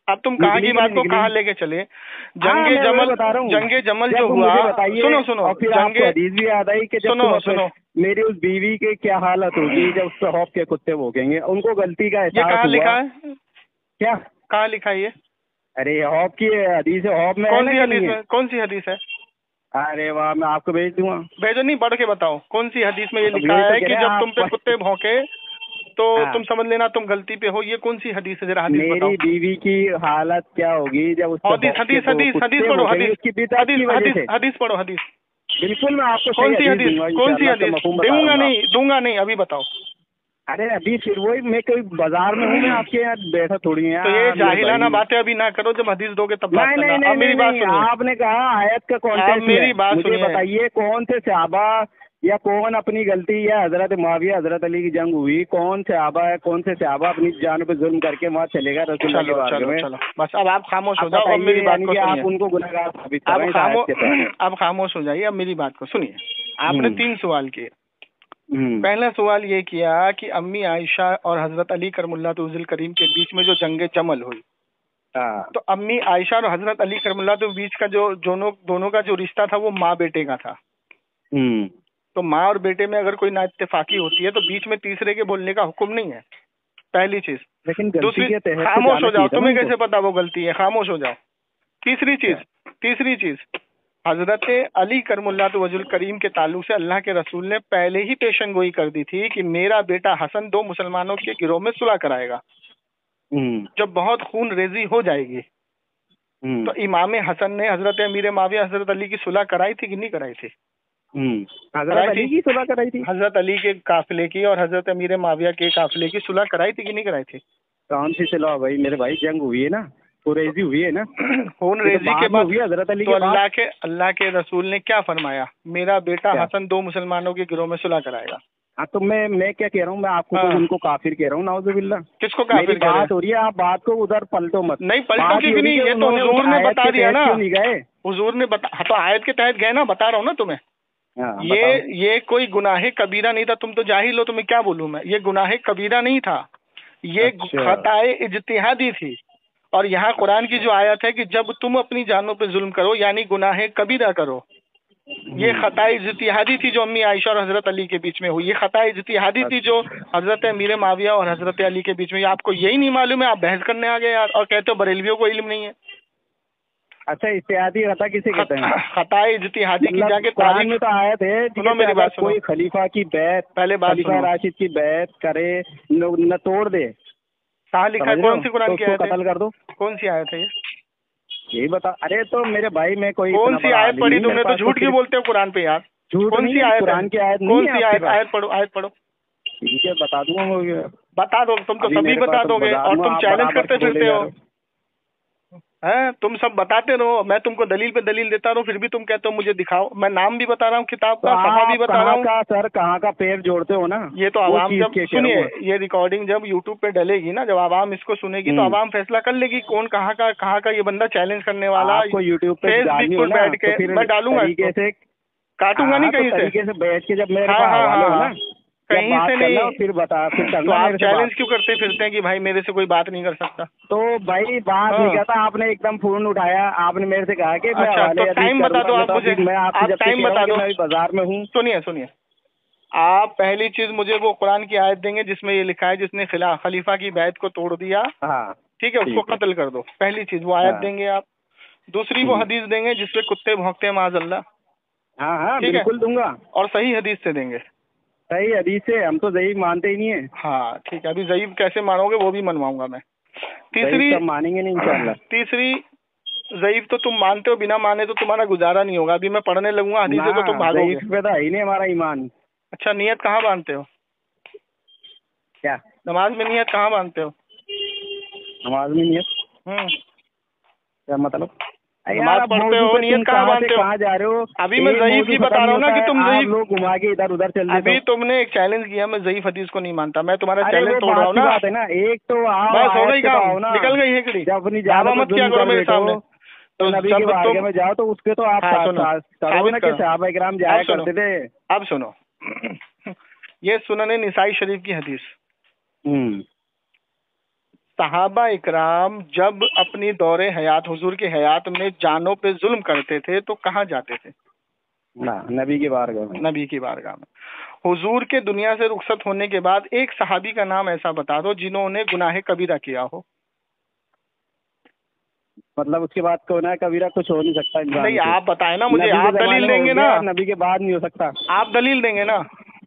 اب تم کہاں کی بات کو کہاں لے کے چلے؟ جنگ جمل جنگ جمل جو ہوا، سنو سنو جنگ حدیث بھی یاد آئی کہ سنو سنو میری اس بیوی کے کیا حالت ہوگی جب اس خوف کے کتے بھوکیں گے، ان کو غلطی کا یہ کہاں لکھا ہے؟ کیا کہاں لکھا ہے یہ؟ ارے خوف کی حدیث ہے، خوف میں کون سی حدیث ہے؟ کون سی حدیث ہے؟ ارے واہ میں آپ کو بھیج دوں گا، بھیجو نہیں پڑھ کے بتاؤ کون سی حدیث میں یہ لکھا ہے کہ جب تم پہ کتے بھونکے تو تم سمجھ لینا تم غلطی پہ ہو، یہ کون سی حدیث ہے؟ ذرا حدیث بتاؤ۔ میری بیوی کی حالت کیا ہوگی جب اس حدیث حدیث حدیث حدیث پڑھو، حدیث حدیث حدیث پڑھو، حدیث بالکل میں آپ کو کون سی حدیث کون سی حدیث دوں گا نہیں دوں گا نہیں ابھی بتاؤ۔ ارے ابھی پھر وہی میں کوئی بازار میں ہوں، میں آپ کے یہاں بیٹھا تھوڑی ہے تو یہ جاہلانہ باتیں ابھی نہ کرو، جب حدیث دو گے تب بات کرنا۔ اب میری بات سنو، آپ نے کہا آیت کا کون آپ میری بات سنیے، بتائیے کون سے صحابہ یا کون اپنی غلطی یا حضرت معاویہ حضرت علی کی جنگ ہوئی، کون صحابہ ہے کون سے صحابہ اپنی جان پہ ظلم کر کے وہاں چلے گا رسول اللہ کے بارے میں؟ بس اب آپ خاموش ہو جاؤ، اب میری بات کو آپ ان کو گنہگار ثابت کر رہے ہیں۔ اب خاموش ہو جائیے، اب میری بات کو سنیے۔ آپ نے تین سوال کیے۔ پہلا سوال یہ کیا کہ امی عائشہ اور حضرت علی کرم اللہ وجہ الکریم کے بیچ میں جو جنگ جمل ہوئی، تو امی عائشہ اور حضرت علی کرم اللہ کے بیچ کا جو دونوں کا جو رشتہ تھا وہ ماں بیٹے کا تھا۔ تو ماں اور بیٹے میں اگر کوئی نا اتفاقی ہوتی ہے تو بیچ میں تیسرے کے بولنے کا حکم نہیں ہے، پہلی چیز۔ دوسری، خاموش ہو جاؤ، تمہیں کیسے پتا وہ غلطی ہے؟ خاموش ہو جاؤ۔ تیسری چیز تیسری چیز حضرت علی کرم اللہ وجہ الکریم کے تعلق سے اللہ کے رسول نے پہلے ہی پیشن گوئی کر دی تھی کہ میرا بیٹا حسن دو مسلمانوں کے گروہ میں صلح کرائے گا۔ جب بہت خون ریزی ہو جائے گی تو امام حسن نے حضرت امیر معاویہ حضرت علی کی صلح کرائی تھی کہ نہیں کرائی تھی؟ حضرت علی کی صلح کرائی تھی، حضرت علی کے قافلے کی اور حضرت امیر معاویہ کے قافلے کی صلح کرائی تھی کہ نہیں کرائی تھی؟ کون سی صلح بھائی میرے بھائی؟ جنگ ہوئی ہے نا، ریزی ہوئی ہے نا، خون ریزی کے بعد حضرت علی تو اللہ کے اللہ کے رسول نے کیا فرمایا؟ میرا بیٹا حسن دو مسلمانوں کے گروہ میں صلح کرائے گا۔ ہاں تو میں میں کیا کہہ رہا ہوں، میں آپ کو ان کو کافر کہہ رہا ہوں، نعوذ باللہ۔ کس کو کافر کہہ رہے ہیں؟ بات ہو رہی ہے، آپ بات کو ادھر پلٹو مت۔ نہیں پلٹو کیوں نہیں، یہ تو حضور نے بتا دیا نا، حضور نے بتا تو آیت کے تحت گئے نا، بتا رہا ہوں نا تمہیں۔ یہ یہ کوئی گناہ کبیرہ نہیں تھا، تم تو جاہل ہو، تمہیں کیا بولوں میں؟ یہ گناہ کبیرہ نہیں تھا، یہ خطا اجتہادی تھی۔ اور یہاں قرآن کی جو آیت ہے کہ جب تم اپنی جانوں پہ ظلم کرو یعنی گناہ کبیرہ کرو، یہ خطا اجتہادی تھی جو امی عائشہ اور حضرت علی کے بیچ میں ہوئی، یہ خطا اجتہادی تھی جو حضرت امیر معاویہ اور حضرت علی کے بیچ میں۔ آپ کو یہی نہیں معلوم ہے؟ آپ بحث کرنے آ گئے یار، اور کہتے ہو بریلویوں کو علم نہیں ہے۔ اچھا اجتہادی خطا کسے کہتے ہیں؟ خطا اجتہادی کی جا کے قرآن میں تو آیت ہے، سنو میری بات سنو، کوئی خلیفہ کی بیعت پہلے بات خلیفہ راشد کی بیعت کرے نہ توڑ دے، کہاں لکھا ہے؟ کون سی قرآن کی آیت ہے؟ قتل کر دو۔ کون سی آیت ہے یہ؟ یہی بتا۔ ارے تو میرے بھائی میں کوئی کون سی آیت پڑھی تم نے؟ تو جھوٹ کیوں بولتے ہو قرآن پہ یار؟ کون سی آیت؟ قرآن کی آیت کون سی آیت؟ آیت پڑھو، آیت پڑھو۔ ٹھیک ہے بتا دوں گا، بتا دو، تم تو سبھی بتا دو گے اور تم چیلنج کرتے پھرتے ہو۔ تم سب بتاتے رہو، میں تم کو دلیل پہ دلیل دیتا رہوں، پھر بھی تم کہتے ہو مجھے دکھاؤ۔ میں نام بھی بتا رہا ہوں، کتاب کا صفحہ بھی بتا رہا ہوں۔ سر کہاں کا پیر جوڑتے ہو نا، یہ تو عوام جب سنیے، یہ ریکارڈنگ جب یوٹیوب پہ ڈلے گی نا، جب عوام اس کو سنے گی تو عوام فیصلہ کر لے گی کون کہاں کا کہاں کا یہ بندہ چیلنج کرنے والا۔ یوٹیوب پہ فیس بک پر بیٹھ کے میں ڈالوں گا، کاٹوں گا نہیں کہیں سے، بیٹھ کے جب میرے کہیں سے نہیں، پھر بتا پھر تو آپ چیلنج کیوں کرتے پھرتے ہیں کہ بھائی میرے سے کوئی بات نہیں کر سکتا؟ تو بھائی بات نہیں کہتا، آپ نے ایک دم فون اٹھایا، آپ نے میرے سے کہا کہ ٹائم بتا دو آپ مجھے، آپ ٹائم بتا دو، بازار میں ہوں۔ سنیے سنیے، آپ پہلی چیز مجھے وہ قرآن کی آیت دیں گے جس میں یہ لکھا ہے جس نے خلیفہ کی بیعت کو توڑ دیا، ٹھیک ہے، اس کو قتل کر دو، پہلی چیز وہ آیت دیں گے آپ۔ دوسری وہ حدیث دیں گے جس پہ کتے بھونکتے ہیں معاذ اللہ، ہاں ہاں بالکل دوں گا، اور صحیح حدیث سے دیں گے۔ صحیح حدیث سے، ہم تو ضعیف مانتے ہی نہیں ہیں۔ ہاں ٹھیک ہے، ابھی ضعیف کیسے مانو گے وہ بھی منواؤں گا میں۔ تیسری مانیں گے نہیں انشاءاللہ۔ تیسری ضعیف تو تم مانتے ہو، بنا مانے تو تمہارا گزارا نہیں ہوگا، ابھی میں پڑھنے لگوں گا حدیث کو تم بھاگو گے۔ ضعیف پہ تو ہے ہی نہیں ہمارا ایمان۔ اچھا نیت کہاں باندھتے ہو؟ کیا نماز میں نیت کہاں باندھتے ہو؟ نماز میں نیت ہوں کیا مطلب؟ نماز پڑھتے ہو، نیت کہاں باندھتے ہو؟ کہاں جا رہے ہو؟ ابھی میں ضعیف کی بتا رہا ہوں نا کہ تم ضعیف لوگ گھما کے ادھر ادھر چل رہے۔ ابھی تم نے ایک چیلنج کیا، میں ضعیف حدیث کو نہیں مانتا، میں تمہارا چیلنج توڑ رہا ہوں نا۔ بات ہے نا، ایک تو بس ہو گئی کام، نکل گئی ہیکڑی، دعویٰ مت کیا کرو میرے سامنے۔ تو نبی کے بارگاہ میں جاؤ تو اس کے تو آپ صحابہ کرام جایا کرتے تھے۔ اب سنو، یہ سنن نسائی شریف کی حدیث، صحابہ اکرام جب اپنی دور حیات حضور کی حیات میں جانوں پہ ظلم کرتے تھے تو کہاں جاتے تھے؟ نہ نبی کی بارگاہ میں. نبی کی بارگاہ میں. حضور کے دنیا سے رخصت ہونے کے بعد ایک صحابی کا نام ایسا بتا دو جنہوں نے گناہ کبیرہ کیا ہو. مطلب اس کے بعد گناہ کبیرہ کچھ ہو نہیں سکتا انسان نہیں سے. آپ بتائیں نا مجھے، نبی کے آپ زمانے دلیل میں دیں گے ہو نا، گیا، نبی کے بعد نہیں ہو سکتا. آپ دلیل دیں گے نا.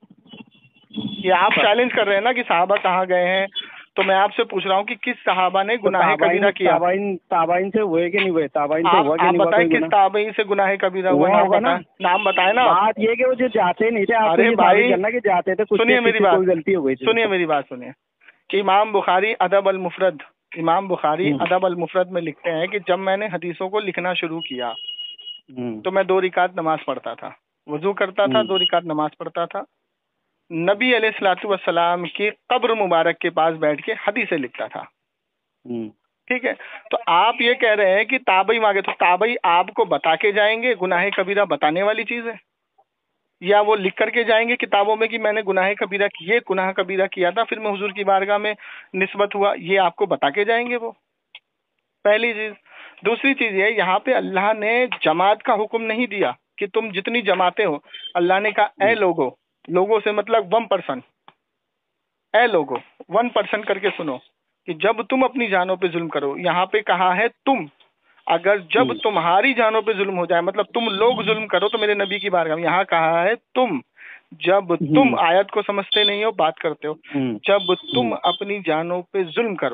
یہ آپ چیلنج کر رہے ہیں نا کہ صحابہ کہاں گئے ہیں، تو میں آپ سے پوچھ رہا ہوں کہ کس صحابہ نے گناہ کبیرہ کیا؟ تابعین تابعین سے ہوئے کہ نہیں ہوئے؟ تابعین سے ہوا کہ آپ نہیں ہوا بتائیں کوئی کس گناہ؟ تابعین سے گناہ کبیرہ ہوا؟ ہوا نام ہوگا نا. بتائیں، نام بتائیں نا. بات یہ کہ وہ جو جاتے نہیں تھے، آپ کو ارے یہ بھائی ثابت کرنا کہ جاتے تھے، کچھ سنیے میری کسی سے بات، کوئی غلطی ہو گئی تھی. سنیے میری بات سنیے کہ امام بخاری ادب المفرد امام بخاری ہوں. ادب المفرد میں لکھتے ہیں کہ جب میں نے حدیثوں کو لکھنا شروع کیا ہوں. تو میں دو رکعت نماز پڑھتا تھا، وضو کرتا تھا، ہوں. دو رکعت نماز پڑھتا تھا، نبی علیہ الصلوۃ والسلام کی قبر مبارک کے پاس بیٹھ کے حدیثیں لکھتا تھا. ہوں. ٹھیک ہے، تو آپ یہ کہہ رہے ہیں کہ تابعی مانگے، تو تابعی آپ کو بتا کے جائیں گے؟ گناہ کبیرہ بتانے والی چیز ہے؟ یا وہ لکھ کر کے جائیں گے کتابوں میں کہ میں نے گناہ کبیرہ یہ گناہ کبیرہ کیا تھا پھر میں حضور کی بارگاہ میں نسبت ہوا، یہ آپ کو بتا کے جائیں گے وہ؟ پہلی چیز. دوسری چیز یہ، یہاں پہ اللہ نے جماعت کا حکم نہیں دیا کہ تم جتنی جماعتیں ہو، اللہ نے کہا اے لوگو، لوگوں سے مطلب ون پرسن، اے لوگو ون پرسن کر کے سنو کہ جب تم اپنی جانوں پہ ظلم کرو، یہاں پہ کہا ہے تم، اگر جب تمہاری جانوں پہ ظلم ہو جائے مطلب تم لوگ ظلم کرو تو میرے نبی کی بارگاہ میں، یہاں کہا ہے تم، جب تم آیت کو سمجھتے نہیں ہو بات کرتے ہو، جب تم اپنی جانوں پہ ظلم کرو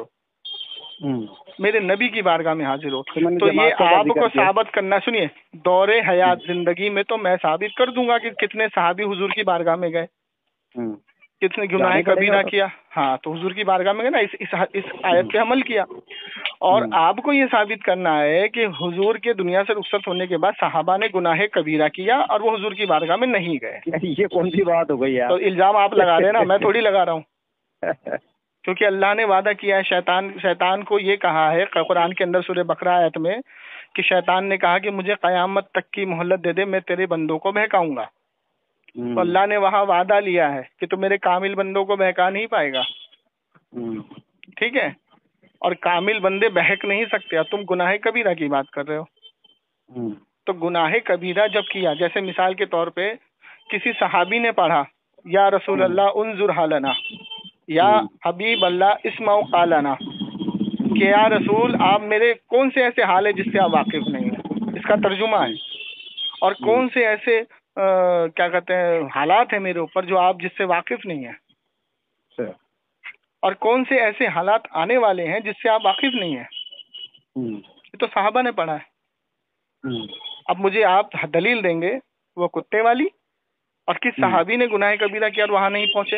میرے نبی کی بارگاہ میں حاضر ہو. تو یہ آپ کو ثابت کرنا، سنیے، دور حیات زندگی میں تو میں ثابت کر دوں گا کہ کتنے صحابی حضور کی بارگاہ میں گئے، کتنے گناہ کبیرہ کیا. ہاں تو حضور کی بارگاہ میں گئے نا، اس, اس, اس آیت پہ عمل کیا. اور آپ کو یہ ثابت کرنا ہے کہ حضور کے دنیا سے رخصت ہونے کے بعد صحابہ نے گناہ کبیرہ کیا اور وہ حضور کی بارگاہ میں نہیں گئے. یہ کون سی بات ہو گئی؟ تو الزام آپ لگا رہے ہیں نا، میں تھوڑی لگا رہا ہوں. کیونکہ اللہ نے وعدہ کیا ہے، شیطان شیطان کو یہ کہا ہے قرآن کے اندر سورہ بقرہ آیت میں کہ شیطان نے کہا کہ مجھے قیامت تک کی مہلت دے دے، میں تیرے بندوں کو بہکاؤں گا. تو اللہ نے وہاں وعدہ لیا ہے کہ تو میرے کامل بندوں کو بہکا نہیں پائے گا. ٹھیک ہے، اور کامل بندے بہک نہیں سکتے. تم گناہ کبیرہ کی بات کر رہے ہو، تو گناہ کبیرہ جب کیا، جیسے مثال کے طور پہ کسی صحابی نے پڑھا یا رسول اللہ انظر حالنا، یا حبیب اللہ اسمعوا قالنا، کہ یا رسول آپ میرے کون سے ایسے حال ہے جس سے آپ واقف نہیں ہیں، اس کا ترجمہ ہے، اور کون سے ایسے آ, کیا کہتے ہیں حالات ہیں میرے اوپر جو آپ جس سے واقف نہیں ہیں، اور کون سے ایسے حالات آنے والے ہیں جس سے آپ واقف نہیں ہیں. یہ تو صحابہ نے پڑھا ہے. اب مجھے آپ دلیل دیں گے وہ کتے والی، اور کس صحابی نے گناہ کبیرہ کیا اور وہاں نہیں پہنچے.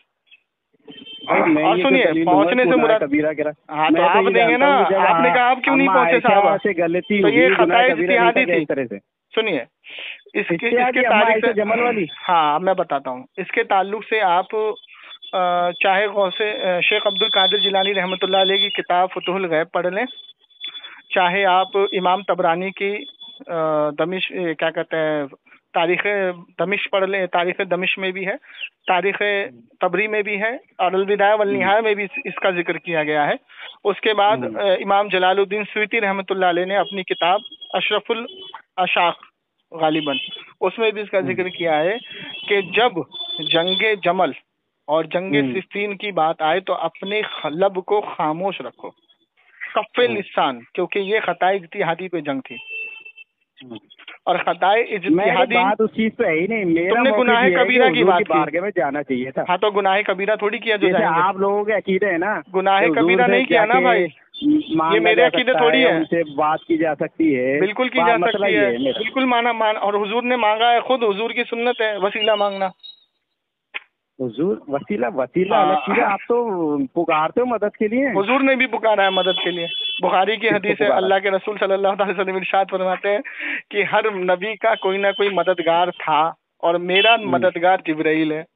اور سنیے، پہنچنے سے مراد، ہاں تو آپ دیں گے نا، آپ نے کہا آپ کیوں نہیں پہنچے صحابہ سے، تو یہ خطا اجتہادی تھی. سنیے، اس کے اس کے تعلق سے، ہاں میں بتاتا ہوں، اس کے تعلق سے آپ چاہے غوث شیخ عبد القادر جیلانی رحمۃ اللہ علیہ کی کتاب فتح الغیب پڑھ لیں، چاہے آپ امام طبرانی کی دمشق کیا کہتے ہیں تاریخ دمشق پڑھ لیں، تاریخ دمشق میں بھی ہے، تاریخ طبری میں بھی ہے، اور البدایہ والنہایہ میں بھی اس کا ذکر کیا گیا ہے. اس کے بعد امام جلال الدین سیوطی رحمۃ اللہ علیہ نے اپنی کتاب اشرف الاشاق غالباً اس میں بھی اس کا ذکر کیا ہے کہ جب جنگ جمل اور جنگ صفین کی بات آئے تو اپنے لب کو خاموش رکھو، کف لسان، کیونکہ یہ خطا اجتہادی پہ جنگ تھی، اور خطا اجتہادی بات اس چیز پہ ہے ہی نہیں. تم نے گناہ کبیرہ کی بات کی، میں جانا چاہیے تھا. ہاں تو گناہ کبیرہ تھوڑی کیا جو جائیں گے. آپ لوگوں کے عقیدے ہیں نا، گناہ کبیرہ نہیں کیا نا بھائی، یہ میرے عقیدے تھوڑی ہے. ان سے بات کی جا سکتی ہے، بالکل کی جا سکتی ہے، بالکل مانا مان، اور حضور نے مانگا ہے، خود حضور کی سنت ہے وسیلہ مانگنا. حضور وسیلہ وسیلہ الگ چیز ہے، آپ تو پکارتے ہو مدد کے لیے. حضور نے بھی پکارا ہے مدد کے لیے. بخاری کی حدیث ہے، اللہ کے رسول صلی اللہ علیہ وسلم ارشاد فرماتے ہیں کہ ہر نبی کا کوئی نہ کوئی مددگار تھا، اور میرا مددگار جبرائیل ہے.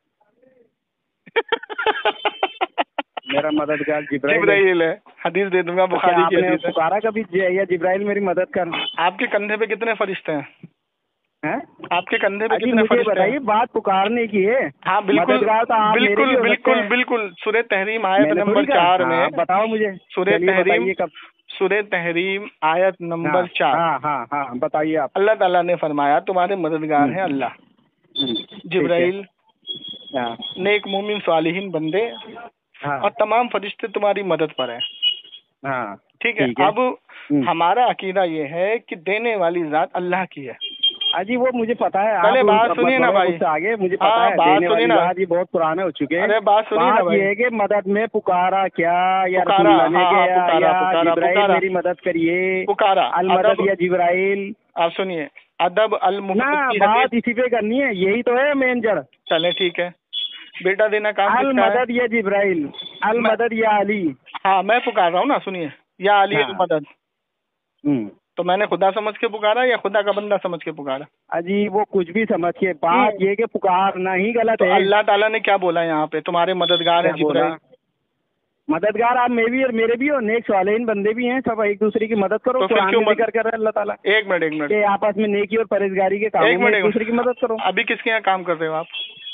میرا مددگار جبرائیل ہے، حدیث دے دوں گا، بخاری کی حدیث ہے. پکارا کبھی یا جبرائیل میری مدد کر؟ آپ کے کندھے پہ کتنے فرشتے ہیں؟ हैं? آپ کے کندھے پہ अजी کتنے मुझे فرشتے बताइए, ہیں؟ बात पुकारने की है. ہاں بالکل मददगार तो आप मेरे भी بالکل हो सकते بالکل हैं. بالکل سورہ تحریم آیت मैंने نمبر थोड़ी कहा. چار میں हाँ, बताओ मुझे. سورہ चलिए تحریم बताइए कब. سورہ تحریم آیت نمبر हाँ, چار، हाँ हाँ हाँ बताइए आप. اللہ تعالیٰ نے فرمایا تمہارے مددگار ہیں اللہ، हम्म, ठीक है. جبرائیل، हाँ نیک مومن صالحین بندے हाँ اور تمام فرشتے تمہاری مدد پر ہیں. हाँ ٹھیک ہے. اب हम्म. ہمارا عقیدہ یہ ہے کہ دینے والی ذات اللہ کی ہے. अजी वो मुझे पता है. पहले आप बात उस- सुनिए ना मतलब भाई. उससे आगे मुझे हाँ, पता है. बात देने सुनिए वाली ना. बात ये बहुत पुराने हो चुके हैं. अरे बात सुनिए ना बात भाई. ये है कि मदद में पुकारा क्या या पुकारा, रसूलुल्लाह ने हाँ, हाँ, क्या पुकारा, या पुकारा, जिब्राइल पुकारा. मेरी मदद करिए, پکارا अल मदद ادب. या जिब्राइल. آپ سنیے ادب ना المحب کی बात حدیث. इसी पे करनी है. यही तो है मेन जड़. چلے ٹھیک ہے. بیٹا دینا کام अल کس کا ہے؟ मदद या जिब्राइल, अल मैं- मदद या अली. ہاں میں پکار رہا ہوں نا، سنیے. یا علی ہاں. المدد، हम्म. تو میں نے خدا سمجھ کے پکارا یا خدا کا بندہ سمجھ کے پکارا؟ अजी वो कुछ भी समझ के बात हम्म. ये कि पुकारना ही गलत تو है. اللہ تعالیٰ نے کیا بولا یہاں پہ؟ تمہارے مددگار ہیں क्या बोला? جبرائیل. मददगार आप में भी और मेरे भी हो, नेक सालेहीन बंदे भी हैं. सब एक दूसरे की मदद करो. तो फिर कुरान क्यों में मत- जिक्र कर रहा है अल्लाह ताला ایک منٹ ایک منٹ کہ آپس میں نیکی اور پرہیزگاری کے ایک کاموں میں منٹ ایک ایک دوسرے کی مدد کرو. منٹ. ابھی کس کے یہاں کام کر رہے ہو آپ؟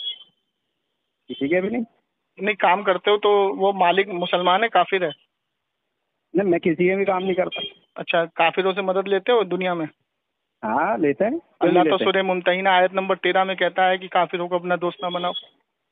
کسی کے بھی نہیں. نہیں کام کرتے ہو تو وہ مالک مسلمان ہے کافر ہے؟ نہیں میں کسی کے بھی کام نہیں کرتا. اچھا کافروں سے مدد لیتے ہو دنیا میں؟ ہاں لیتے ہیں. کیوں اللہ نہیں تو لیتے؟ سورہ ممتحنہ آیت نمبر تیرہ میں کہتا ہے کہ کافروں کو اپنا دوست نہ بناؤ.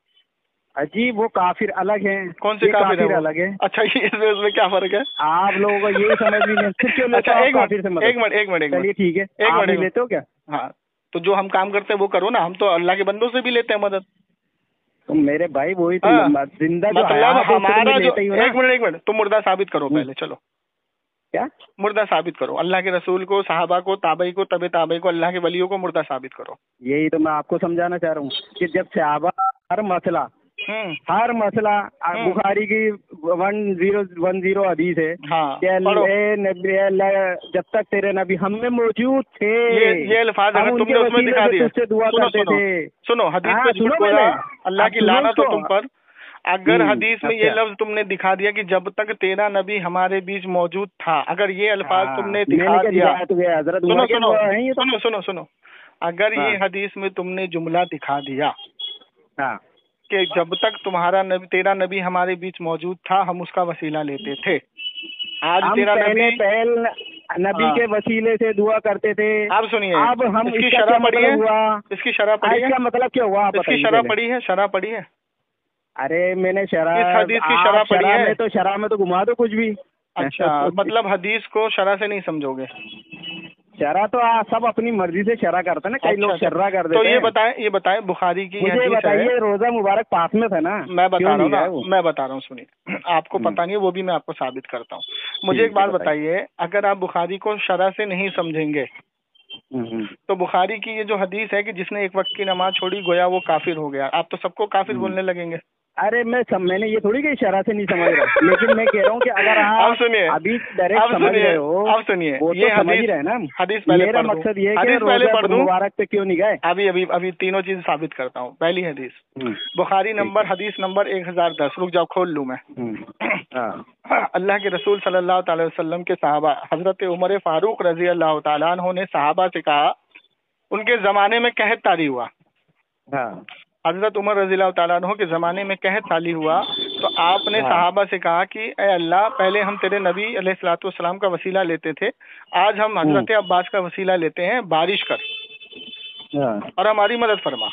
اجی وہ کافر الگ ہیں. کون سے یہ کافر ہے وہ؟ الگ ہے. اچھا یہ اس میں اس میں کیا فرق ہے؟ آپ لوگوں کو یہی سمجھ بھی نہیں. پھر کیوں لیتے اچھا ہو ایک آپ منٹ کافر سے مدد؟ ایک منٹ ایک منٹ ایک چلیے منٹ ٹھیک ہے. ایک آپ منٹ، بھی ایک منٹ. لیتے ہو کیا؟ ہاں تو جو ہم کام کرتے ہیں وہ کرو نا، ہم تو اللہ کے بندوں سے بھی لیتے ہیں مدد. تو میرے بھائی وہی تو ہاں. زندہ جو مطلب حیات ہے اس کو ہمارا تم جو لیتے ہی ہو نا. ایک منٹ ایک منٹ تم مردہ ثابت کرو پہلے. چلو کیا مردہ ثابت کرو. اللہ کے رسول کو، صحابہ کو، تابعی کو، طب تابعی کو، اللہ کے ولیوں کو مردہ ثابت کرو. یہی تو میں آپ کو سمجھانا چاہ رہا ہوں کہ جب صحابہ ہر مسئلہ ہوں ہر مسئلہ بخاری کی ون زیرو ون زیرو حدیث ہے ہاں کہ پڑھو. اے نبی اللہ جب تک تیرے نبی ہم میں موجود تھے یہ یہ الفاظ ہم اگر ان تم کے نے اس میں وسیلے دکھا سے دیا. تجھ سے دعا سنو کرتے سنو تھے. سنو حدیث ہاں، پہ سنو جھوٹ پہلے. بولا، اللہ اب کی سنو لعنت اس ہو کو. تم پر. اگر ہوں، حدیث میں یہ اچھا. لفظ تم نے دکھا دیا کہ جب تک تیرا نبی ہمارے بیچ موجود تھا، اگر یہ الفاظ تم نے ہاں، میں دکھا کیا دیا. دکھایا تجھے؟ حضرت سنو عمر کے سنو ہیں یہ تو. سنو سنو سنو اگر یہ ہاں. حدیث میں تم نے جملہ دکھا دیا ہاں کہ جب تک تمہارا نبی تیرا نبی ہمارے بیچ موجود تھا ہم اس کا وسیلہ لیتے تھے. آج ہم تیرا پہلے نبی پہل نبی ہاں. کے وسیلے سے دعا کرتے تھے. آپ سنیے اب ہم اس اس کی کا شرح کیا پڑھی ہے؟ مطلب ہوا؟ اس کی شرح پڑھی اس ہے؟ کا مطلب کیا ہوا آپ اس کی بتائیے شرح پہلے. پڑھی ہے؟ شرح پڑھی ہے؟ ارے میں نے شرح اس حدیث کی آپ شرح پڑھی ہے؟ میں تو شرح میں تو گھما دو کچھ بھی. اچھا مطلب حدیث کو شرح سے نہیں سمجھو گے؟ شرح تو آپ سب اپنی مرضی سے شرح کرتے ہیں نا. کئی اچھا، لوگ اچھا. شرح کر تو دیتے یہ ہیں. بتائیں یہ بتائیں بخاری کی یہ مجھے حدیث ہے. بتائیے روزہ مبارک پاس میں تھا نا. میں بتا کیوں رہا ہوں نہیں نا گئے وہ؟ میں بتا رہا ہوں سنیے. آپ کو پتہ نہیں وہ بھی میں آپ کو ثابت کرتا ہوں. مجھے ایک ٹھیک ہے، بات بتائیے، اگر آپ بخاری کو شرح سے نہیں سمجھیں گے ہوں، ہوں. تو بخاری کی یہ جو حدیث ہے کہ جس نے ایک وقت کی نماز چھوڑی گویا وہ کافر ہو گیا، آپ تو سب کو کافر ہوں. بولنے لگیں گے. ارے میں سم... میں نے یہ تھوڑی کہ شرح سے نہیں سمجھ رہا، لیکن میں کہہ رہا ہوں کہ اگر اب آپ سنیے ابھی ڈائریکٹ اب سمجھ سنیے رہے ہو اب سنیے وہ تو یہ سمجھ حدیث رہے ہیں نا. حدیث پہلے میرا پڑھ دوں. مقصد یہ ہے کہ حدیث پہلے پڑھ روزہ دوں. مبارک پہ کیوں نہیں گئے. ابھی ابھی ابھی تینوں چیز ثابت کرتا ہوں. پہلی حدیث ہوں، بخاری نمبر حدیث نمبر ایک ہزار دس. رک جاؤ کھول لوں میں. ہوں. ہاں اللہ کے رسول صلی اللہ تعالی وسلم کے صحابہ حضرت عمر فاروق رضی اللہ تعالیٰ عنہ نے صحابہ سے کہا، ان کے زمانے میں قحط طاری ہوا. ہاں حضرت عمر رضی اللہ تعالیٰ عنہ کے زمانے میں قحط طاری ہوا تو آپ نے ہاں. صحابہ سے کہا کہ اے اللہ، پہلے ہم تیرے نبی علیہ الصلوۃ والسلام کا وسیلہ لیتے تھے، آج ہم حضرت عباس کا وسیلہ لیتے ہیں، بارش کر ہاں اور ہماری مدد فرما.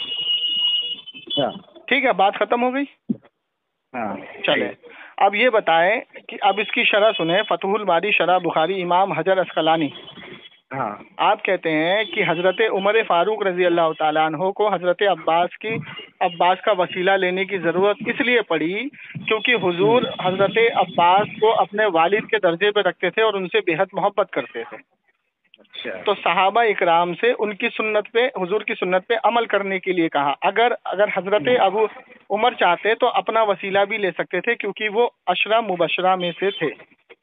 ہاں ٹھیک ہے، بات ختم ہو گئی. ہاں. چلے اب یہ بتائیں کہ اب اس کی شرح سنیں. فتح الباری شرح بخاری امام حجر اسقلانی. ہاں آپ کہتے ہیں کہ حضرت عمر فاروق رضی اللہ تعالیٰ عنہ کو حضرت عباس کی عباس کا وسیلہ لینے کی ضرورت اس لیے پڑی کیونکہ حضور حضرت عباس کو اپنے والد کے درجے پہ رکھتے تھے اور ان سے بے حد محبت کرتے تھے. اچھا. تو صحابہ اکرام سے ان کی سنت پہ حضور کی سنت پہ عمل کرنے کے لیے کہا. اگر اگر حضرت ابو عمر چاہتے تو اپنا وسیلہ بھی لے سکتے تھے کیونکہ وہ عشرہ مبشرہ میں سے تھے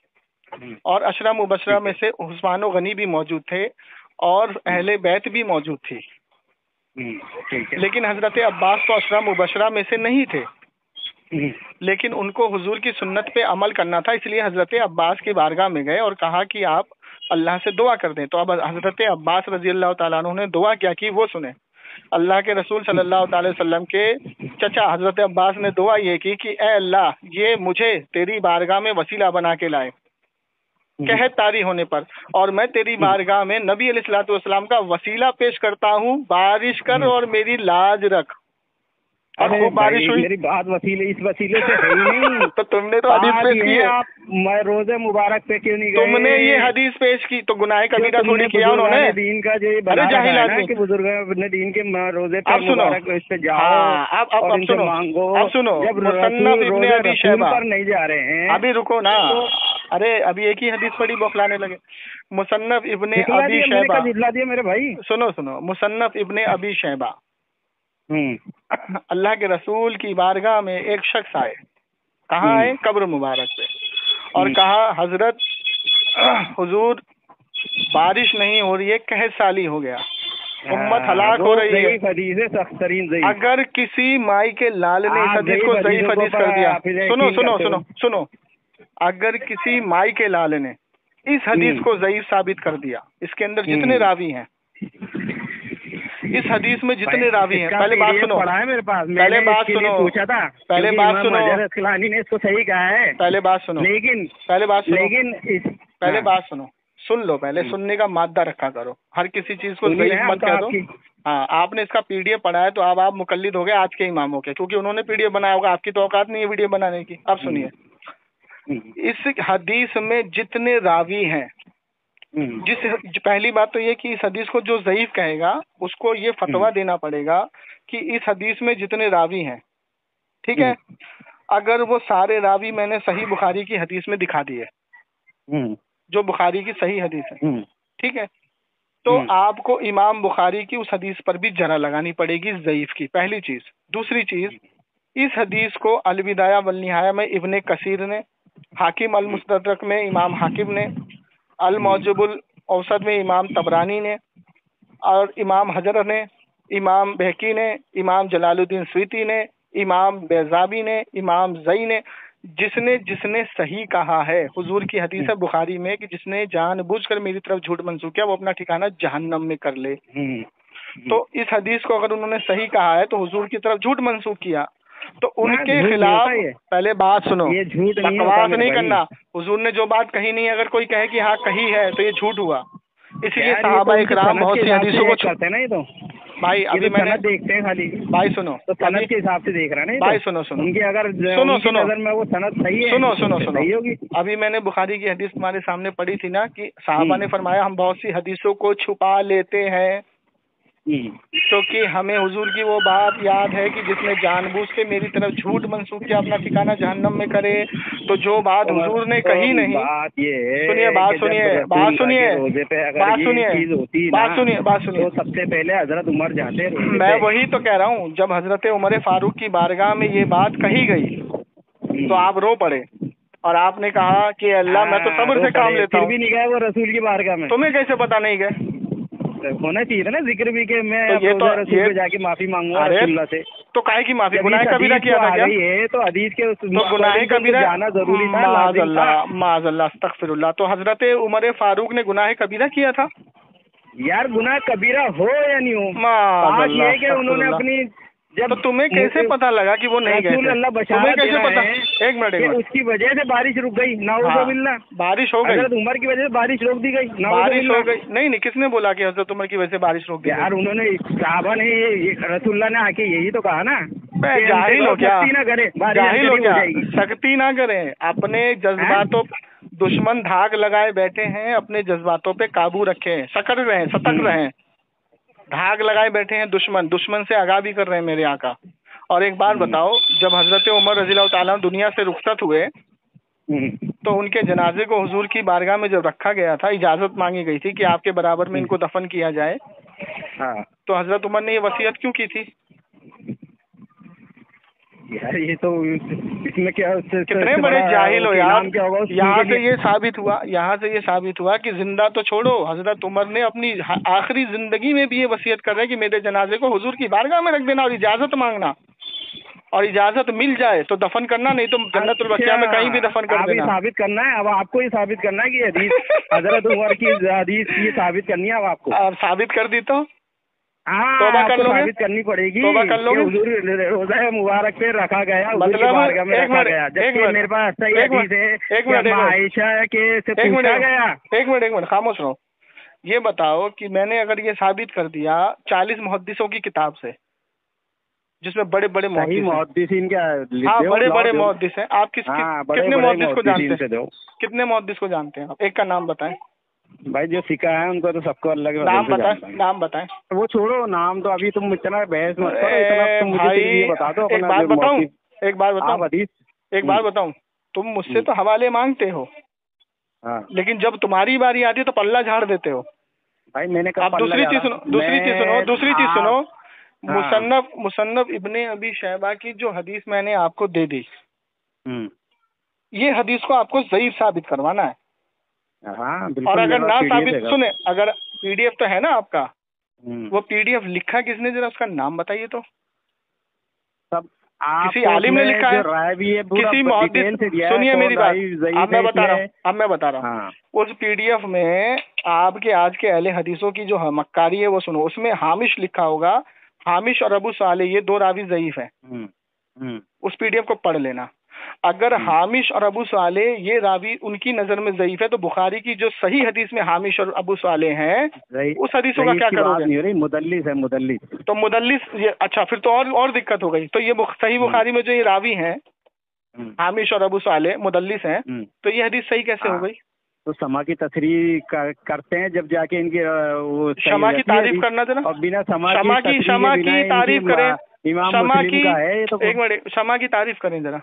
اور عشرہ مبشرہ میں سے عثمان و غنی بھی موجود تھے اور اہل بیت بھی موجود تھی. ہوں، ٹھیک ہے. لیکن حضرت عباس تو عشرہ مبشرہ میں سے نہیں تھے، ہوں، لیکن ان کو حضور کی سنت پہ عمل کرنا تھا، اس لیے حضرت عباس کی بارگاہ میں گئے اور کہا کہ آپ اللہ سے دعا کر دیں. تو اب حضرت عباس رضی اللہ تعالیٰ عنہ نے دعا کیا کی وہ سنیں. اللہ کے رسول صلی اللہ تعالی وسلم کے چچا حضرت عباس نے دعا یہ کی کہ اے اللہ یہ مجھے تیری بارگاہ میں وسیلہ بنا کے لائے قحط طاری ہونے پر، اور میں تیری بارگاہ میں نبی علیہ الصلوۃ والسلام کا وسیلہ پیش کرتا ہوں، بارش کر اور میری لاج رکھ. اور خوب بارش ہوئی. میری بات وسیلے اس وسیلے سے ہے ہی نہیں. تو تم نے تو حدیث پیش کی ہے. آپ میں روزے مبارک پہ کیوں نہیں گئے؟ تم نے یہ حدیث پیش کی تو گناہ کبیرہ تھوڑی کیا انہوں نے. دین کا جو ارے جاہل آدمی کہ بزرگ نے دین کے روزے پہ اب سنو مبارک اس پہ جاؤ اب اب اور ان سے سنو مانگو. اب سنو جب مصنف ابن ابی شیبہ پر نہیں جا رہے ہیں ابھی رکو نا. ارے ابھی ایک ہی حدیث پڑھی بوکھلانے لگے. مصنف ابن ابی شیبہ جھٹلا دیا میرے بھائی. سنو سنو مصنف ابن ابی شیبہ. اللہ کے رسول کی بارگاہ میں ایک شخص آئے. کہاں آئے؟ قبر مبارک پہ. اور کہا حضرت حضور بارش نہیں ہو رہی ہے، قحط سالی ہو گیا، امت ہلاک ہو رہی ہے. اگر کسی مائی کے لال نے اس حدیث کو ضعیف حدیث کر دیا، سنو سنو سنو سنو اگر کسی مائی کے لال نے اس حدیث کو ضعیف ثابت کر دیا، اس کے اندر جتنے راوی ہیں، اس حدیث میں جتنے راوی ہیں، پہلے بات سنو میرے پاس پہلے بات سنو پوچھا تھا پہلے بات سنو اسقلانی نے اس کو صحیح کہا ہے. پہلے بات سنو لیکن پہلے بات سنو لیکن پہلے بات سنو سن لو. پہلے سننے کا مادہ رکھا کرو، ہر کسی چیز کو ضعیف مت کہہ دو. ہاں آپ نے اس کا پی ڈی ایف پڑھا ہے تو اب آپ مقلد ہو گئے آج کے اماموں کے، کیونکہ انہوں نے پی ڈی ایف بنایا ہوگا، آپ کی تو اوقات نہیں ہے ویڈیو بنانے کی. اب سنیے، اس حدیث میں جتنے راوی ہیں، جس پہلی بات تو یہ کہ اس حدیث کو جو ضعیف کہے گا اس کو یہ فتویٰ دینا پڑے گا کہ اس حدیث میں جتنے راوی ہیں، ٹھیک ہے، اگر وہ سارے راوی میں نے صحیح بخاری کی حدیث میں دکھا دیے، جو بخاری کی صحیح حدیث ہے، ٹھیک ہے، تو آپ کو امام بخاری کی اس حدیث پر بھی جرح لگانی پڑے گی ضعیف کی، پہلی چیز. دوسری چیز، اس حدیث کو البدایہ والنہایہ میں ابن کثیر نے، حاکم المستدرک میں امام حاکم نے، المعجم الاوسط میں امام طبرانی نے، اور امام حجر نے، امام بہقی نے، امام جلال الدین سیوطی نے، امام بیضاوی نے، امام زئی نے، جس نے جس نے صحیح کہا ہے. حضور کی حدیث ہے بخاری میں کہ جس نے جان بوجھ کر میری طرف جھوٹ منسوخ کیا وہ اپنا ٹھکانہ جہنم میں کر لے. تو اس حدیث کو اگر انہوں نے صحیح کہا ہے تو حضور کی طرف جھوٹ منسوخ کیا تو ان کے خلاف، پہلے بات سنو، بکواس نہیں کرنا. حضور نے جو بات کہی نہیں، اگر کوئی کہے کہ ہاں کہی ہے تو یہ جھوٹ ہوا. اسی لیے صحابہ اکرام بہت سی حدیثوں کو چھوڑتے ہیں. نا بھائی ابھی میں نے دیکھتے ہیں خالی بھائی سنو سند کے حساب سے دیکھ رہا ہے بھائی. سنو سنو ان کی اگر سنو سنو میں وہ سند صحیح ہے، سنو سنو سنو ہوگی. ابھی میں نے بخاری کی حدیث تمہارے سامنے پڑھی تھی نا کہ صحابہ نے فرمایا ہم بہت سی حدیثوں کو چھپا لیتے ہیں کیونکہ ہمیں حضور کی وہ بات یاد ہے کہ جس نے جان بوجھ کے میری طرف جھوٹ منسوخ کیا اپنا ٹھکانہ جہنم میں کرے. تو جو بات حضور نے کہی نہیں، سنیے بات سنیے بات سنیے بات سنیے بات سنیے بات سنیے سب سے پہلے حضرت عمر جاتے. میں وہی تو کہہ رہا ہوں، جب حضرت عمر فاروق کی بارگاہ میں یہ بات کہی گئی تو آپ رو پڑے اور آپ نے کہا کہ اللہ میں تو صبر سے کام لیتا ہوں. بھی نہیں گئے وہ رسول کی بارگاہ میں، تمہیں کیسے پتا نہیں گئے؟ ہونا چاہیے نا ذکر بھی کہ میں یہ تو رسول پہ جا کے معافی مانگوں رسول اللہ سے. تو کائے کی معافی؟ گناہ کبیرہ کیا تھا کیا؟ تو حدیث کے تو گناہ کبیرہ جانا ضروری تھا. معاذ اللہ معاذ اللہ استغفر اللہ. تو حضرت عمر فاروق نے گناہ کبیرہ کیا تھا؟ یار گناہ کبیرہ ہو یا نہیں ہو، معاذ اللہ یہ کہ انہوں نے اپنی جب تمہیں کیسے پتا لگا کہ وہ نہیں گئے؟ اللہ تمہیں کیسے پتا؟ ایک منٹ اس کی وجہ سے بارش رک گئی. نعوذ باللہ بارش ہو گئی، حضرت عمر کی وجہ سے بارش روک دی گئی. بارش ہو گئی نہیں نہیں کس نے بولا کہ حضرت عمر کی وجہ سے بارش روک دی؟ یار انہوں نے صحابہ نے رسول اللہ نے آ کے یہی تو کہا نا. جاہل ہو کیا؟ نہ کرے جاہل ہو کیا؟ سختی نہ کریں، اپنے جذباتوں دشمن دھاگ لگائے بیٹھے ہیں، اپنے جذباتوں پہ قابو رکھیں، سکڑ رہے ستک رہے. دھاگ لگائے بیٹھے ہیں دشمن، دشمن سے آگاہ بھی کر رہے ہیں میرے آقا. اور ایک بات بتاؤ، جب حضرت عمر رضی اللہ تعالیٰ دنیا سے رخصت ہوئے تو ان کے جنازے کو حضور کی بارگاہ میں جب رکھا گیا تھا، اجازت مانگی گئی تھی کہ آپ کے برابر میں ان کو دفن کیا جائے، تو حضرت عمر نے یہ وصیت کیوں کی تھی؟ یار یہ تو اس میں کیا کتنے بڑے جاہل ہو یار. یہاں سے یہ ثابت ہوا یہاں سے یہ ثابت ہوا کہ زندہ تو چھوڑو، حضرت عمر نے اپنی آخری زندگی میں بھی یہ وصیت کر رہے کہ میرے جنازے کو حضور کی بارگاہ میں رکھ دینا اور اجازت مانگنا. اور اجازت مل جائے تو دفن کرنا، نہیں تو جنت البقیع میں کہیں بھی دفن کر دینا. ثابت کرنا ہے اب آپ کو، ہی ثابت کرنا ہے کہ حدیث حضرت عمر کی حدیث یہ ثابت کرنی ہے اب آپ کو. آپ ثابت کر دی تو ہاں توبہ کر لو گے، ثابت کرنی پڑے گی. توبہ کر لو گے. حضور روزہ مبارک پہ رکھا گیا، مطلب ایک منٹ ایک منٹ میرے پاس صحیح حدیث ہے. ایک منٹ عائشہ کے سے پوچھا گیا. ایک منٹ ایک منٹ خاموش رہو. یہ بتاؤ کہ میں نے اگر یہ ثابت کر دیا چالیس محدثوں کی کتاب سے جس میں بڑے بڑے محدثین کیا، ہاں بڑے بڑے محدث ہیں، آپ کس کتنے محدث کو جانتے ہیں؟ کتنے محدث کو جانتے ہیں آپ؟ ایک کا نام بتائیں بھائی. جو سکھا ہے ان کو تو سب کو اللہ کے نام بتائیں، نام بتائیں. وہ چھوڑو نام تو، ابھی تم اتنا بحث مت کرو، اتنا تم مجھے یہ بتا دو. ایک بات بتاؤں ایک بات بتاؤں ایک بات بتاؤں تم مجھ سے تو حوالے مانگتے ہو، لیکن جب تمہاری باری آتی ہے تو پلہ جھاڑ دیتے ہو. بھائی میں نے اب دوسری چیز سنو دوسری چیز سنو دوسری چیز سنو مصنف مصنف ابن ابی شیبہ کی جو حدیث میں نے آپ کو دے دی، یہ حدیث کو آپ کو ضعیف ثابت کروانا ہے. ہاں اور اگر نہ ثابت سنیں، اگر پی ڈی ایف تو ہے نا آپ کا، وہ پی ڈی ایف لکھا کس نے، ذرا اس کا نام بتائیے تو. سب کسی عالم نے لکھا ہے، کسی محدث. سنیے میری بات، اب میں بتا رہا ہوں اب میں بتا رہا ہوں اس پی ڈی ایف میں آپ کے آج کے اہل حدیثوں کی جو مکاری ہے وہ سنو. اس میں حامش لکھا ہوگا، حامش اور ابو صالح یہ دو راوی ضعیف ہیں. اس پی ڈی ایف کو پڑھ لینا. اگر حامش اور ابو صالح یہ راوی ان کی نظر میں ضعیف ہے تو بخاری کی جو صحیح حدیث میں حامش اور ابو صالح ہیں اس حدیثوں کا کیا کرو گے؟ مدلس ہے مدلس. تو مدلس یہ اچھا پھر تو اور اور دقت ہو گئی. تو یہ صحیح بخاری میں جو یہ راوی ہیں حامش اور ابو صالح مدلس ہیں، تو یہ حدیث صحیح کیسے ہو گئی؟ تو سما کی تصریح کرتے ہیں جب جا کے ان کی شما کی تعریف کرنا تھا نا. اور بنا شما کی شما کی تعریف کریں، شما کی ایک منٹ شما کی تعریف کریں ذرا.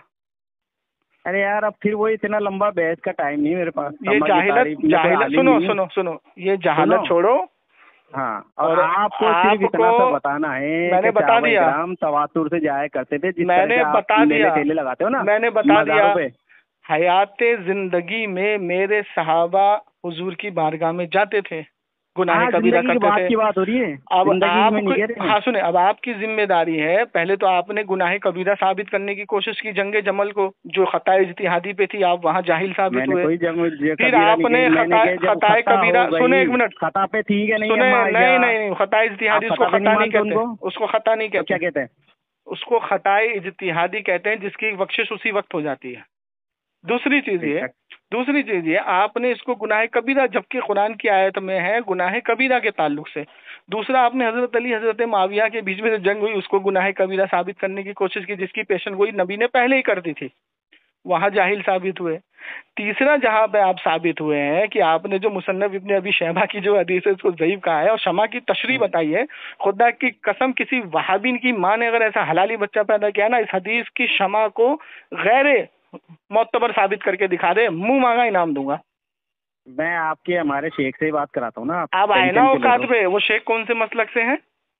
ارے یار اب پھر وہ اتنا لمبا بحث کا ٹائم نہیں میرے پاس. یہ جاہلت جاہلت سنو سنو سنو یہ جہالت چھوڑو. ہاں اور آپ کو صرف اتنا سا بتانا ہے، میں نے بتا دیا ہم تواتر سے جایا کرتے تھے، میں نے بتا دیا لگاتے ہو نا، میں نے بتا دیا حیات زندگی میں میرے صحابہ حضور کی بارگاہ میں جاتے تھے، گناہ کبیرہ کرتے تھے. کی بات ہو رہی ہے اب آپ ہاں سنیں، اب آپ کی ذمہ داری ہے پہلے تو آپ نے گناہ کبیرہ ثابت کرنے کی کوشش کی جنگ جمل کو، جو خطا اجتہادی پہ تھی آپ وہاں جاہل ثابت ہوئے. پھر آپ نے خطا کبیرہ سنیں ایک منٹ خطا پہ ٹھیک ہے نہیں نہیں نہیں خطا اجتہادی اس کو خطا نہیں کہتے، اس کو خطا نہیں کہتے. کیا کہتے ہیں؟ اس کو خطا اجتہادی کہتے ہیں جس کی بخشش اسی وقت ہو جاتی ہے. دوسری چیز یہ دوسری چیز یہ آپ نے اس کو گناہ کبیرہ، جبکہ قرآن کی آیت میں ہے گناہ کبیرہ کے تعلق سے. دوسرا آپ نے حضرت علی حضرت معاویہ کے بیچ میں جو جنگ ہوئی اس کو گناہ کبیرہ ثابت کرنے کی کوشش کی، جس کی پیشن گوئی نبی نے پہلے ہی کر دی تھی، وہاں جاہل ثابت ہوئے. تیسرا جہاں پہ آپ ثابت ہوئے ہیں کہ آپ نے جو مصنف ابن ابی شیبہ کی جو حدیث ہے اس کو ضعیف کہا ہے اور شمع کی تشریح بتائی ہے. خدا کی قسم کسی وہابین کی ماں نے اگر ایسا حلالی بچہ پیدا کیا نا، اس حدیث کی شمع کو غیر معتبر ثابت کر کے دکھا دے، منہ مانگا انعام دوں گا. میں آپ کے ہمارے شیخ سے بات کراتا ہوں نا. آپ آئے نا اوقات پہ. وہ شیخ کون سے مسلک سے ہیں؟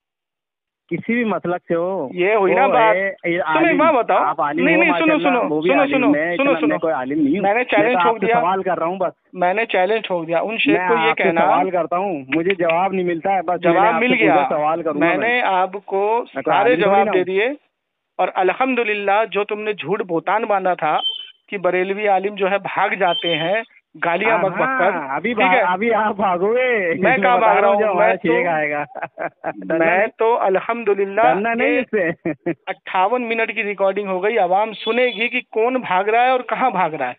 کسی بھی مسلک سے ہو. یہ ہوئی نا بات. سنو بات بتاؤ. نہیں نہیں سنو سنو سنو سنو سنو سنو کوئی عالم نہیں. میں نے چیلنج ٹھوک دیا. سوال کر رہا ہوں بس. میں نے چیلنج ٹھوک دیا ان شیخ کو یہ کہنا. سوال کرتا ہوں مجھے جواب نہیں ملتا ہے، بس جواب مل گیا. سوال کروں میں نے آپ کو سارے جواب دے دیے اور الحمدللہ جو تم نے جھوٹ بہتان باندھا تھا کہ بریلوی عالم جو ہے بھاگ جاتے ہیں گالیاں بک بک کر. ابھی ابھی آپ بھاگو گے. میں کہاں بھاگ رہا ہوں؟ میں شیخ آئے گا. میں تو الحمدللہ اٹھاون منٹ کی ریکارڈنگ ہو گئی، عوام سنے گی کہ کون بھاگ رہا ہے اور کہاں بھاگ رہا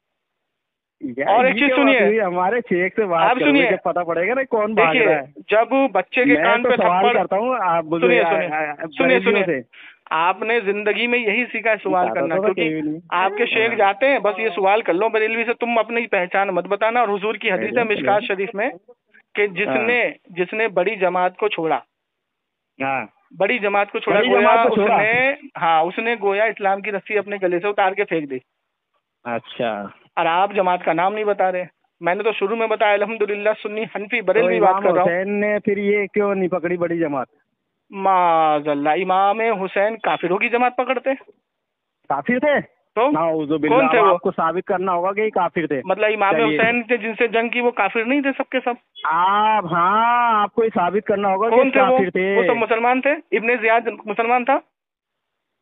ہے. اور ایک چیز سنیے، ہمارے شیخ سے بات کریں گے پتہ پڑے گا نا کون بھاگ رہا ہے. جب بچے کے کان پہ سوال کرتا ہوں آپ سنیے سنیے سنیے آپ نے زندگی میں یہی سیکھا ہے سوال کرنا، کیونکہ آپ کے شیخ جاتے ہیں بس یہ سوال کر لو بریلوی سے، تم اپنی پہچان مت بتانا. اور حضور کی حدیث ہے مشکات شریف میں کہ جس نے جس نے بڑی جماعت کو چھوڑا بڑی جماعت کو چھوڑا گویا اس نے ہاں اس نے گویا اسلام کی رسی اپنے گلے سے اتار کے پھینک دی. اچھا. اور آپ جماعت کا نام نہیں بتا رہے. میں نے تو شروع میں بتایا الحمدللہ سنی حنفی بریلوی بات کر رہا ہوں. حسین نے پھر یہ کیوں نہیں پکڑی بڑی جماعت؟ معاذ اللہ، امام حسین کافروں کی جماعت پکڑتے؟ کافر تھے تو کون تھے؟ وہ آپ کو ثابت کرنا ہوگا کہ کافر تھے. مطلب امام حسین سے جن سے جنگ کی وہ کافر نہیں تھے سب کے سب؟ آپ ہاں آپ کو ثابت کرنا ہوگا کون کہ کافر تھے. وہ تو مسلمان تھے. ابن زیاد مسلمان تھا.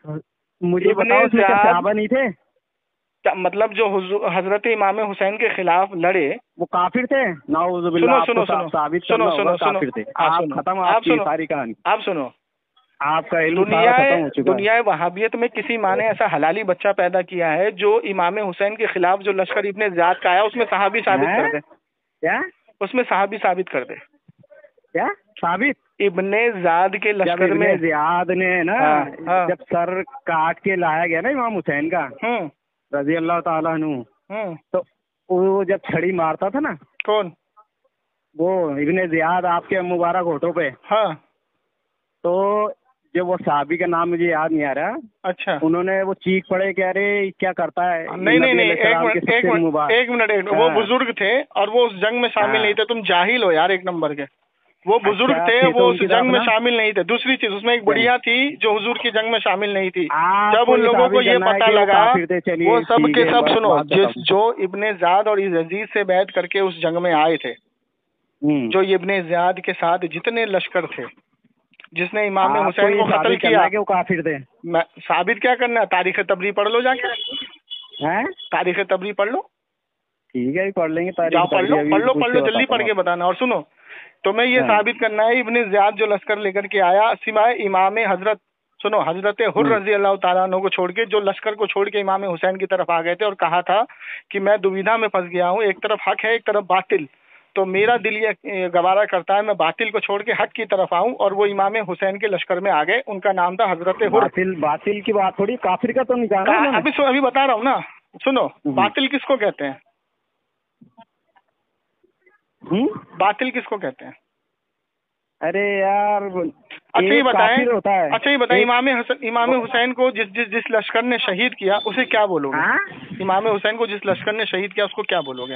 مجھے ابن بتاؤ اس میں کیا زیاد- صحابہ نہیں تھے؟ کیا مطلب جو حضور حضرت امام حسین کے خلاف لڑے، وہ کافر تھے؟ نعوذ باللہ، سنو آپ سنو کو سنو ثابت سنو کرنا سنو ہوگا سنو کافر تھے. ہاں آپ سنو، ختم آپ آپ کی سنو ساری کہانی، آپ سنو. آپ کا علم دنیا سارا ختم ہو چکا ہے. دنیا وہابیت میں کسی ماں نے ایسا حلالی بچہ پیدا کیا ہے جو امام حسین کے خلاف جو لشکر ابن زیاد کا آیا اس میں صحابی ثابت کر دے، کیا اس میں صحابی ثابت کر دے. کیا ثابت؟ ابن زیاد کے جب لشکر ابن میں زیاد نے نا ہاں، ہاں. جب سر کاٹ کے لایا گیا نا امام حسین کا ہوں رضی اللہ تعالیٰ عنہ، ہوں تو وہ جب چھڑی مارتا تھا نا کون؟ وہ ابن زیاد آپ کے مبارک ہوٹوں پہ، ہاں تو جب وہ صحابی کا نام مجھے یاد نہیں آ رہا، اچھا. انہوں نے وہ چیخ پڑے کہ ارے کیا کرتا ہے نہیں نہیں نبی نہیں علیہ ایک السلام کے منٹ سب ایک سے منٹ مبارک. ایک منٹ ایک منٹ. وہ ہاں. بزرگ تھے اور وہ اس جنگ میں شامل ہاں. نہیں تھے. تم جاہل ہو یار ایک نمبر کے. وہ بزرگ اچھا، تھے، تھے تو وہ ان اس کی طرف جنگ میں نا. شامل نہیں تھے. دوسری چیز اس میں ایک بڑھیا تھی جو حضور کی جنگ میں شامل نہیں تھی. آپ جب کو ان یہ لوگوں کو ثابت یہ کرنا ہے پتا کہ وہ لگا کافر تھے. چلیے وہ سب ٹھیک کے ہے، سب بات- سنو، بات جس بتاؤ. جو ابن زیاد اور عزیز سے بیعت کر کے اس جنگ میں آئے تھے، ہوں. جو ابن زیاد کے ساتھ جتنے لشکر تھے، جس نے امام آپ کو حسین یہ کو قتل ثابت کرنا کیا، ہے کہ وہ کافر تھے. میں ثابت کیا کرنا ہے؟ تاریخ تبری پڑھ لو جا کے. ہیں؟ تاریخ تبری پڑھ لو، ٹھیک ہے، پڑھ لیں گے تاریخ. جاؤ پڑھ لو تبری ابھی پڑھ لو پوچھ پڑھ کے لو جلدی بتاتا پڑھ ہوں کے آپ بتانا. اور سنو، تمہیں یہ ہاں. ثابت کرنا ہے ابن زیاد جو لشکر لے کر کے آیا سوائے امام حضرت، سنو، حضرت حر ہوں. رضی اللہ تعالیٰ عنہ کو چھوڑ کے، جو لشکر کو چھوڑ کے امام حسین کی طرف آ گئے تھے اور کہا تھا کہ میں دویدھا میں پھنس گیا ہوں، ایک طرف حق ہے ایک طرف باطل، تو میرا دل یہ گوارا کرتا ہے میں باطل کو چھوڑ کے حق کی طرف آؤں، اور وہ امام حسین کے لشکر میں آ گئے. ان کا نام تھا حضرت حر. باطل باطل کی بات تھوڑی، کافر کا تو نہیں کہا نا انہوں نے. ابھی سو- ابھی بتا رہا ہوں نا، سنو. ہوں. باطل کس کو کہتے ہیں؟ ہوں؟ باطل کس کو کہتے ہیں؟ ارے یار، اچھا یہ ایک بتائیں کافر ہوتا ہے. اچھا یہ بتائیں ایک- امام حسین امام حسین کو جس جس جس لشکر نے شہید کیا اسے کیا بولو گے؟ ہاں؟ امام حسین کو جس لشکر نے شہید کیا اس کو کیا بولو گے؟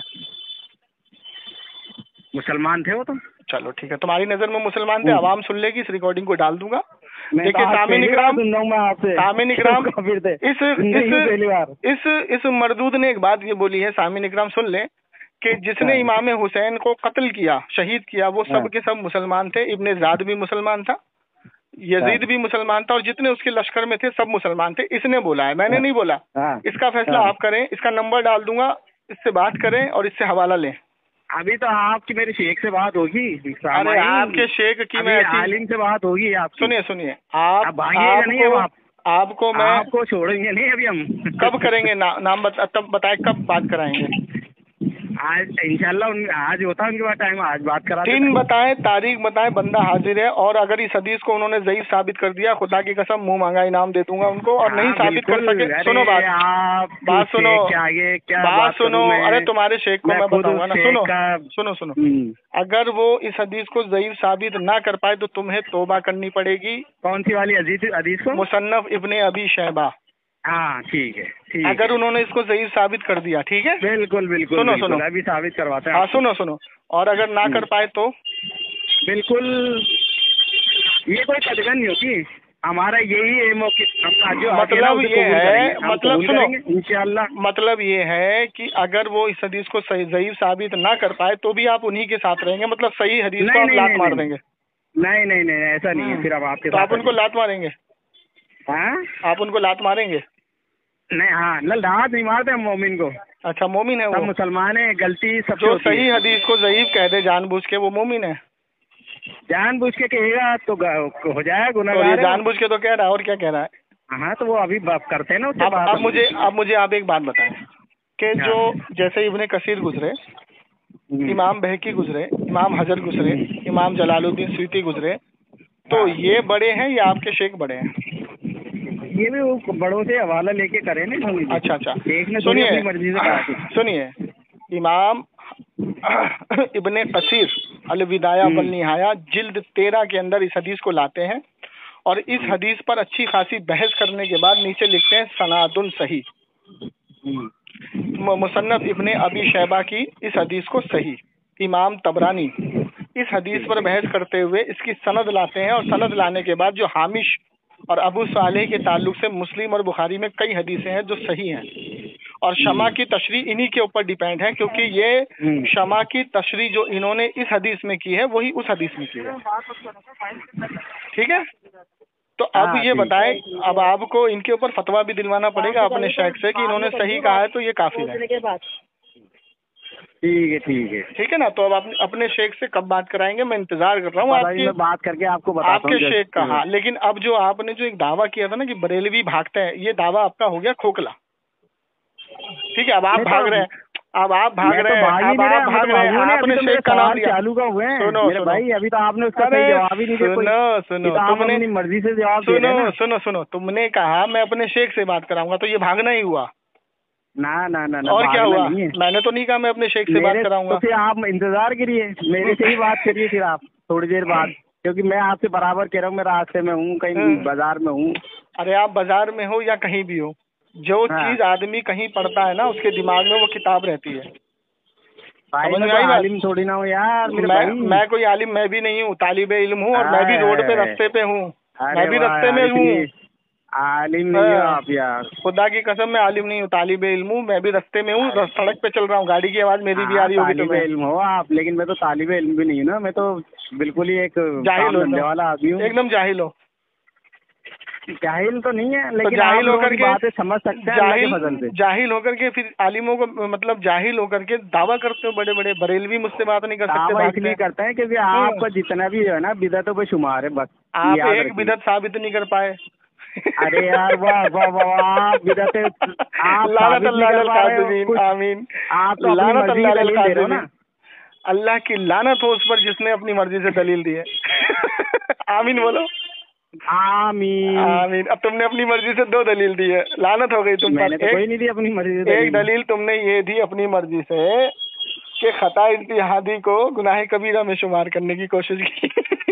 مسلمان تھے وہ تو. چلو ٹھیک ہے، تمہاری نظر میں مسلمان تھے. ہوں. عوام سن لے گی، اس ریکارڈنگ کو ڈال دوں گا. میں دیکھیے تو آج سامعین پہلی بار اکرام، سن رہا ہوں میں آپ سے. سامعین اکرام، کافر تھے. اس زندگی میں پہلی بار. اس اس اس مردود نے ایک بات یہ بولی ہے، سامعین اکرام سن لیں، کہ جس نے امام حسین کو قتل کیا، شہید کیا، وہ ہاں. سب کے سب مسلمان تھے. ابن زیاد بھی مسلمان تھا، یزید بھی مسلمان تھا، اور جتنے اس کے لشکر میں تھے سب مسلمان تھے. اس نے بولا ہے، میں نے نہیں بولا. ہاں. اس کا فیصلہ ہاں. آپ کریں. اس کا نمبر ڈال دوں گا، اس سے بات کریں اور اس سے حوالہ لیں. ابھی تو آپ کی میرے شیخ سے بات ہوگی. ارے آپ کے شیخ کی میں ابھی ایسی، عالم سے بات ہوگی آپ کی. سنیے سنیے، آپ اب بھاگیے گا آپ نہیں اب کو آپ. آپ کو میں آپ کو چھوڑیں گے نہیں ابھی ہم. کب کریں گے؟ نا- نام بتا، تب بتائیں کب بات کرائیں گے. آج انشاءاللہ ان- آج ہوتا ہے ان کے بعد ٹائم، آج بات کرا دن بتائیں، تاریخ بتائیں، بندہ حاضر ہے. اور اگر اس حدیث کو انہوں نے ضعیف ثابت کر دیا، خدا کی قسم منہ مانگا انعام دے دوں گا ان کو. اور نہیں ثابت کر سکے، سنو بات بات سنو بات سنو. ارے تمہارے شیخ کو میں بتاؤں گا نا. سنو سنو سنو اگر وہ اس حدیث کو ضعیف ثابت نہ کر پائے تو تمہیں توبہ کرنی پڑے گی. کون سی والی حدیث حدیث کو؟ مصنف ابن ابی شیبہ. ہاں ٹھیک ہے، ٹھیک ہے. اگر انہوں نے اس کو ضعیف ثابت کر دیا، ٹھیک ہے، بالکل بالکل سنو بالکل. سنو ابھی ثابت کرواتے ہیں ہاں آپ کو. سنو سنو اور اگر نہ کر پائے تو بالکل یہ کوئی قدغن نہیں ہوتی. ہمارا یہی ایم کہ ہم جو آگے نا مطلب اسے یہ قبول کریں ہے گے. ہم مطلب قبول سنو کریں گے انشاءاللہ. مطلب یہ ہے کہ اگر وہ اس حدیث کو صحیح ضعیف ثابت نہ کر پائے تو بھی آپ انہی کے ساتھ رہیں گے. مطلب صحیح حدیث کو نہیں آپ نہیں لات نہیں مار نہیں. دیں گے. نہیں نہیں نہیں ایسا نہیں ہے. پھر اب آپ کے تو ساتھ آپ ان کو لات ماریں گے؟ ہاں آپ ان کو لات ماریں گے؟ نہیں. ہاں نہ لات نہیں مارتے ہم مومن کو. اچھا مومن ہے سب وہ. مسلمان ہیں، غلطی سب سے جو ہوتی ہے. صحیح حدیث کو ضعیف کہہ دے جان بوجھ کے وہ مومن ہے. جان بوجھ کے کہے گا تو گا- ہو جائے گناہ اور یہ گار ہے. جان بوجھ کے تو کہہ رہا ہے، اور کیا کہہ رہا ہے. ہاں تو وہ ابھی بات کرتے ہیں نا اس سے اب بات. اب مجھے اب مجھے آپ ایک بات بتائیں کہ جو جیسے ابن کثیر گزرے، امام بہقی گزرے، امام حجر گزرے، امام جلال الدین سیوطی گزرے، تو یہ بڑے ہیں یا آپ کے شیخ بڑے ہیں؟ یہ بھی وہ بڑوں سے حوالہ لے کے کرے نا. اچھا اچھا ایک نے تھوڑی اپنی مرضی سے کہا تھی. سنیے، امام ابن کثیر الوداع والنہایہ جلد تیرہ کے اندر اس حدیث کو لاتے ہیں اور اس حدیث پر اچھی خاصی بحث کرنے کے بعد نیچے لکھتے ہیں سناد صحیح. مصنف ابن ابی شیبہ کی اس حدیث کو صحیح. امام طبرانی اس حدیث پر بحث کرتے ہوئے اس کی سند لاتے ہیں اور سند لانے کے بعد جو حامش اور ابو صالح کے تعلق سے مسلم اور بخاری میں کئی حدیثیں ہیں جو صحیح ہیں. اور شمع کی تشریح انہی کے اوپر ڈیپینڈ ہے، کیونکہ یہ شمع کی تشریح جو انہوں نے اس حدیث میں کی ہے وہی اس حدیث میں کی ہے. ٹھیک ہے، تو اب ہاں، یہ ٹھیک۔ بتائیں، اب آپ کو ان کے اوپر فتویٰ بھی دلوانا پڑے گا اپنے شیخ سے کہ انہوں نے صحیح کہا ہے تو یہ کافر ہے، ٹھیک ہے ٹھیک ہے ٹھیک ہے نا؟ تو اب آپ اپنے شیخ سے کب بات کرائیں گے؟ میں انتظار کر رہا ہوں آپ بھائی، کے میں بات کر کے آپ کو بتاتا آپ ہوں کے جیسے- شیخ کا۔ ہاں، لیکن اب جو آپ نے جو ایک دعویٰ کیا تھا نا کہ بریلوی بھاگتا ہے، یہ دعویٰ آپ کا ہو گیا کھوکھلا، ٹھیک ہے؟ اب آپ میں تو- بھاگ رہے ہیں، اب آپ بھاگ میں تو رہے ہیں، بھاگ ہی اب نہیں آپ رہا، میں بھاگ تو رہے ہیں، بھاگوں نہیں، آپ ابھی نے تو میرے شیخ کا نام سوال لیا۔ چالو کا ہوئے ہیں سنو میرے سنو بھائی، ابھی تو آپ نے اس کا ارے صحیح جواب ہی نہیں دیا کوئی، سنو یہ سنو تو آپ تم نے اپنی مرضی سے جواب دے رہے ہیں سنو نا۔ سنو سنو تم نے کہا میں اپنے شیخ سے بات کراؤں گا، تو یہ بھاگنا ہی ہوا، نہ نہ نہ نہ، اور کیا بھاگنا ہوا؟ نہیں ہے میں نے تو نہیں کہا میں اپنے شیخ سے بات میرے، کراؤں تو گا۔ پھر آپ انتظار کریے، میرے سے ہی بات کریے پھر آپ تھوڑی دیر بعد، کیونکہ میں آپ سے برابر کہہ رہا ہوں، میں راستے میں ہوں، کہیں بازار میں ہوں۔ ارے آپ بازار میں ہو یا کہیں بھی ہو، جو ہاں چیز آدمی کہیں پڑھتا ہے نا اس کے دماغ میں وہ کتاب رہتی ہے، بھائی، سمجھ میں میں تو آئی بات؟ عالم تھوڑی نہ ہوں یار میرے میں بھائی۔ میں کوئی عالم میں بھی نہیں ہوں، طالب علم ہوں، اور میں بھی روڈ پہ رستے پہ ہوں، میں ارے بھی واہ رستے یار، میں اتنی ہوں، عالم نہیں ہو آپ یار۔ خدا کی قسم میں عالم نہیں ہوں، طالب علم ہوں، میں بھی رستے میں ہوں، سڑک پہ چل رہا ہوں، گاڑی کی آواز میری بھی آ ہاں رہی ہوگی طالب تمہیں، علم ہو آپ، لیکن میں تو طالب علم بھی نہیں ہوں نا، میں تو بالکل ہی ایک جاہل کام ہو دھندے والا آدمی ہوں۔ ایک دم جاہل ہو، جاہل تو نہیں ہے، تو لیکن جاہل آپ ہو لوگوں کر کی کے باتیں سمجھ سکتے ہیں اللہ کے فضل سے۔ جاہل جاہل ہو کر کے پھر عالموں کو مطلب جاہل ہو کر کے دعویٰ کرتے ہو بڑے بڑے، بریلوی مجھ سے بات نہیں کر سکتے، دعویٰ اس بھاگتے لیے ہیں۔ کرتے ہیں کیونکہ آپ کا جتنا بھی جو ہے نا بدعتوں پہ شمار ہے، بس آپ یاد ایک رکھیے۔ بدعت ثابت نہیں کر پائے۔ ارے یار واہ واہ واہ، آپ بدعتیں آپ لعنت ثابت نہیں اللہ کر علی پا رہے ہو الکاذبین، کچھ، آمین، آپ تو اپنی لعنت مرضی کی اللہ علی دلیل دے رہے ہو نا۔ الکاذبین، اللہ کی لعنت ہو اس پر جس نے اپنی مرضی سے دلیل دی ہے۔ آمین بولو، آمین۔ آمین۔ اب تم نے اپنی مرضی سے دو دلیل دی ہے، لعنت ہو گئی تم میں پر۔ نے تو کوئی نہیں دی اپنی مرضی سے ایک دلیل۔ دلیل تم نے یہ دی اپنی مرضی سے کہ خطا اجتہادی کو گناہ کبیرہ میں شمار کرنے کی کوشش کی۔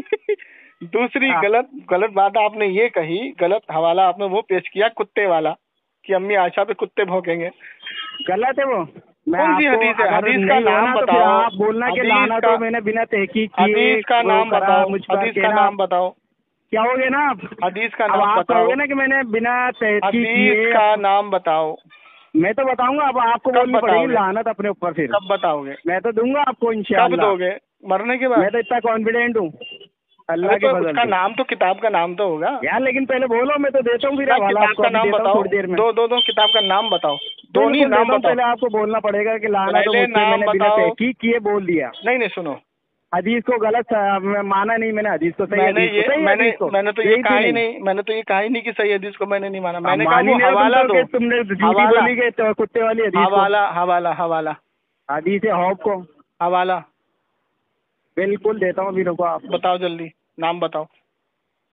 دوسری غلط غلط بات آپ نے یہ کہی، غلط حوالہ آپ نے وہ پیش کیا کتے والا کہ امی عائشہ پہ کتے بھونکیں گے۔ غلط ہے وہ، میں کون آپ سی کو حدیث ہے؟ اگر حدیث کا نہیں نام ہونا تو پھر بتاؤ، آپ بولنا کہ حدیث لانا کا تو میں نے بنا تحقیق کیے حدیث کا وہ نام کرا بتاؤ، مجھ پر حدیث کا کہنا۔ نام بتاؤ، کیا ہو گیا نا آپ؟ حدیث کا اب نام آپ بتاؤ، کہو گے نا کہ میں نے بنا تحقیق حدیث کیے، کا نام بتاؤ، میں تو بتاؤں گا، اب آپ کو کب بولنی پڑے بتاؤ گی گے؟ لعنت اپنے اوپر، پھر کب بتاؤ گے؟ میں تو دوں گا آپ کو کب انشاءاللہ۔ دو گے؟ مرنے کے میں بعد؟ تو اتنا کانفیڈینٹ ہوں اللہ ارے کے تو اس فضل کا سے نام تو کتاب کا نام تو ہوگا یار، لیکن پہلے بولو، میں تو دیتا ہوں پھر حوالہ آپ کتاب کو، کا ابھی نام دیتا ہوں بتاؤ، تھوڑی دیر میں۔ دو دو دو کتاب کا نام بتاؤ، دو نہیں بالکل نام دیتا ہوں، بتاؤ، پہلے آپ کو بولنا پڑے گا کہ لانا تو پہلے مجھ سے، میں نام نے بنا بتاؤ۔ تحقیق کیے بول دیا۔ نہیں نہیں سنو، حدیث کو غلط مانا نہیں میں نے، حدیث کو صحیح، میں نے حدیث کو یہ صحیح، میں نے حدیث کو میں نے تو یہ یہی کہا تھی ہی نہیں، میں نے تو یہ کہا ہی نہیں کہ صحیح حدیث کو میں نے نہیں مانا، میں آپ نے کہا مان ہی وہ نہیں رہے حوالہ تم تو دو، کہ تم نے جھوٹی حوالہ بولی کہ تو کتے والی حدیث کو، حوالہ حوالہ حوالہ حدیث حوف کو حوالہ بالکل دیتا ہوں، ابھی رکو آپ بتاؤ، جلدی نام بتاؤ۔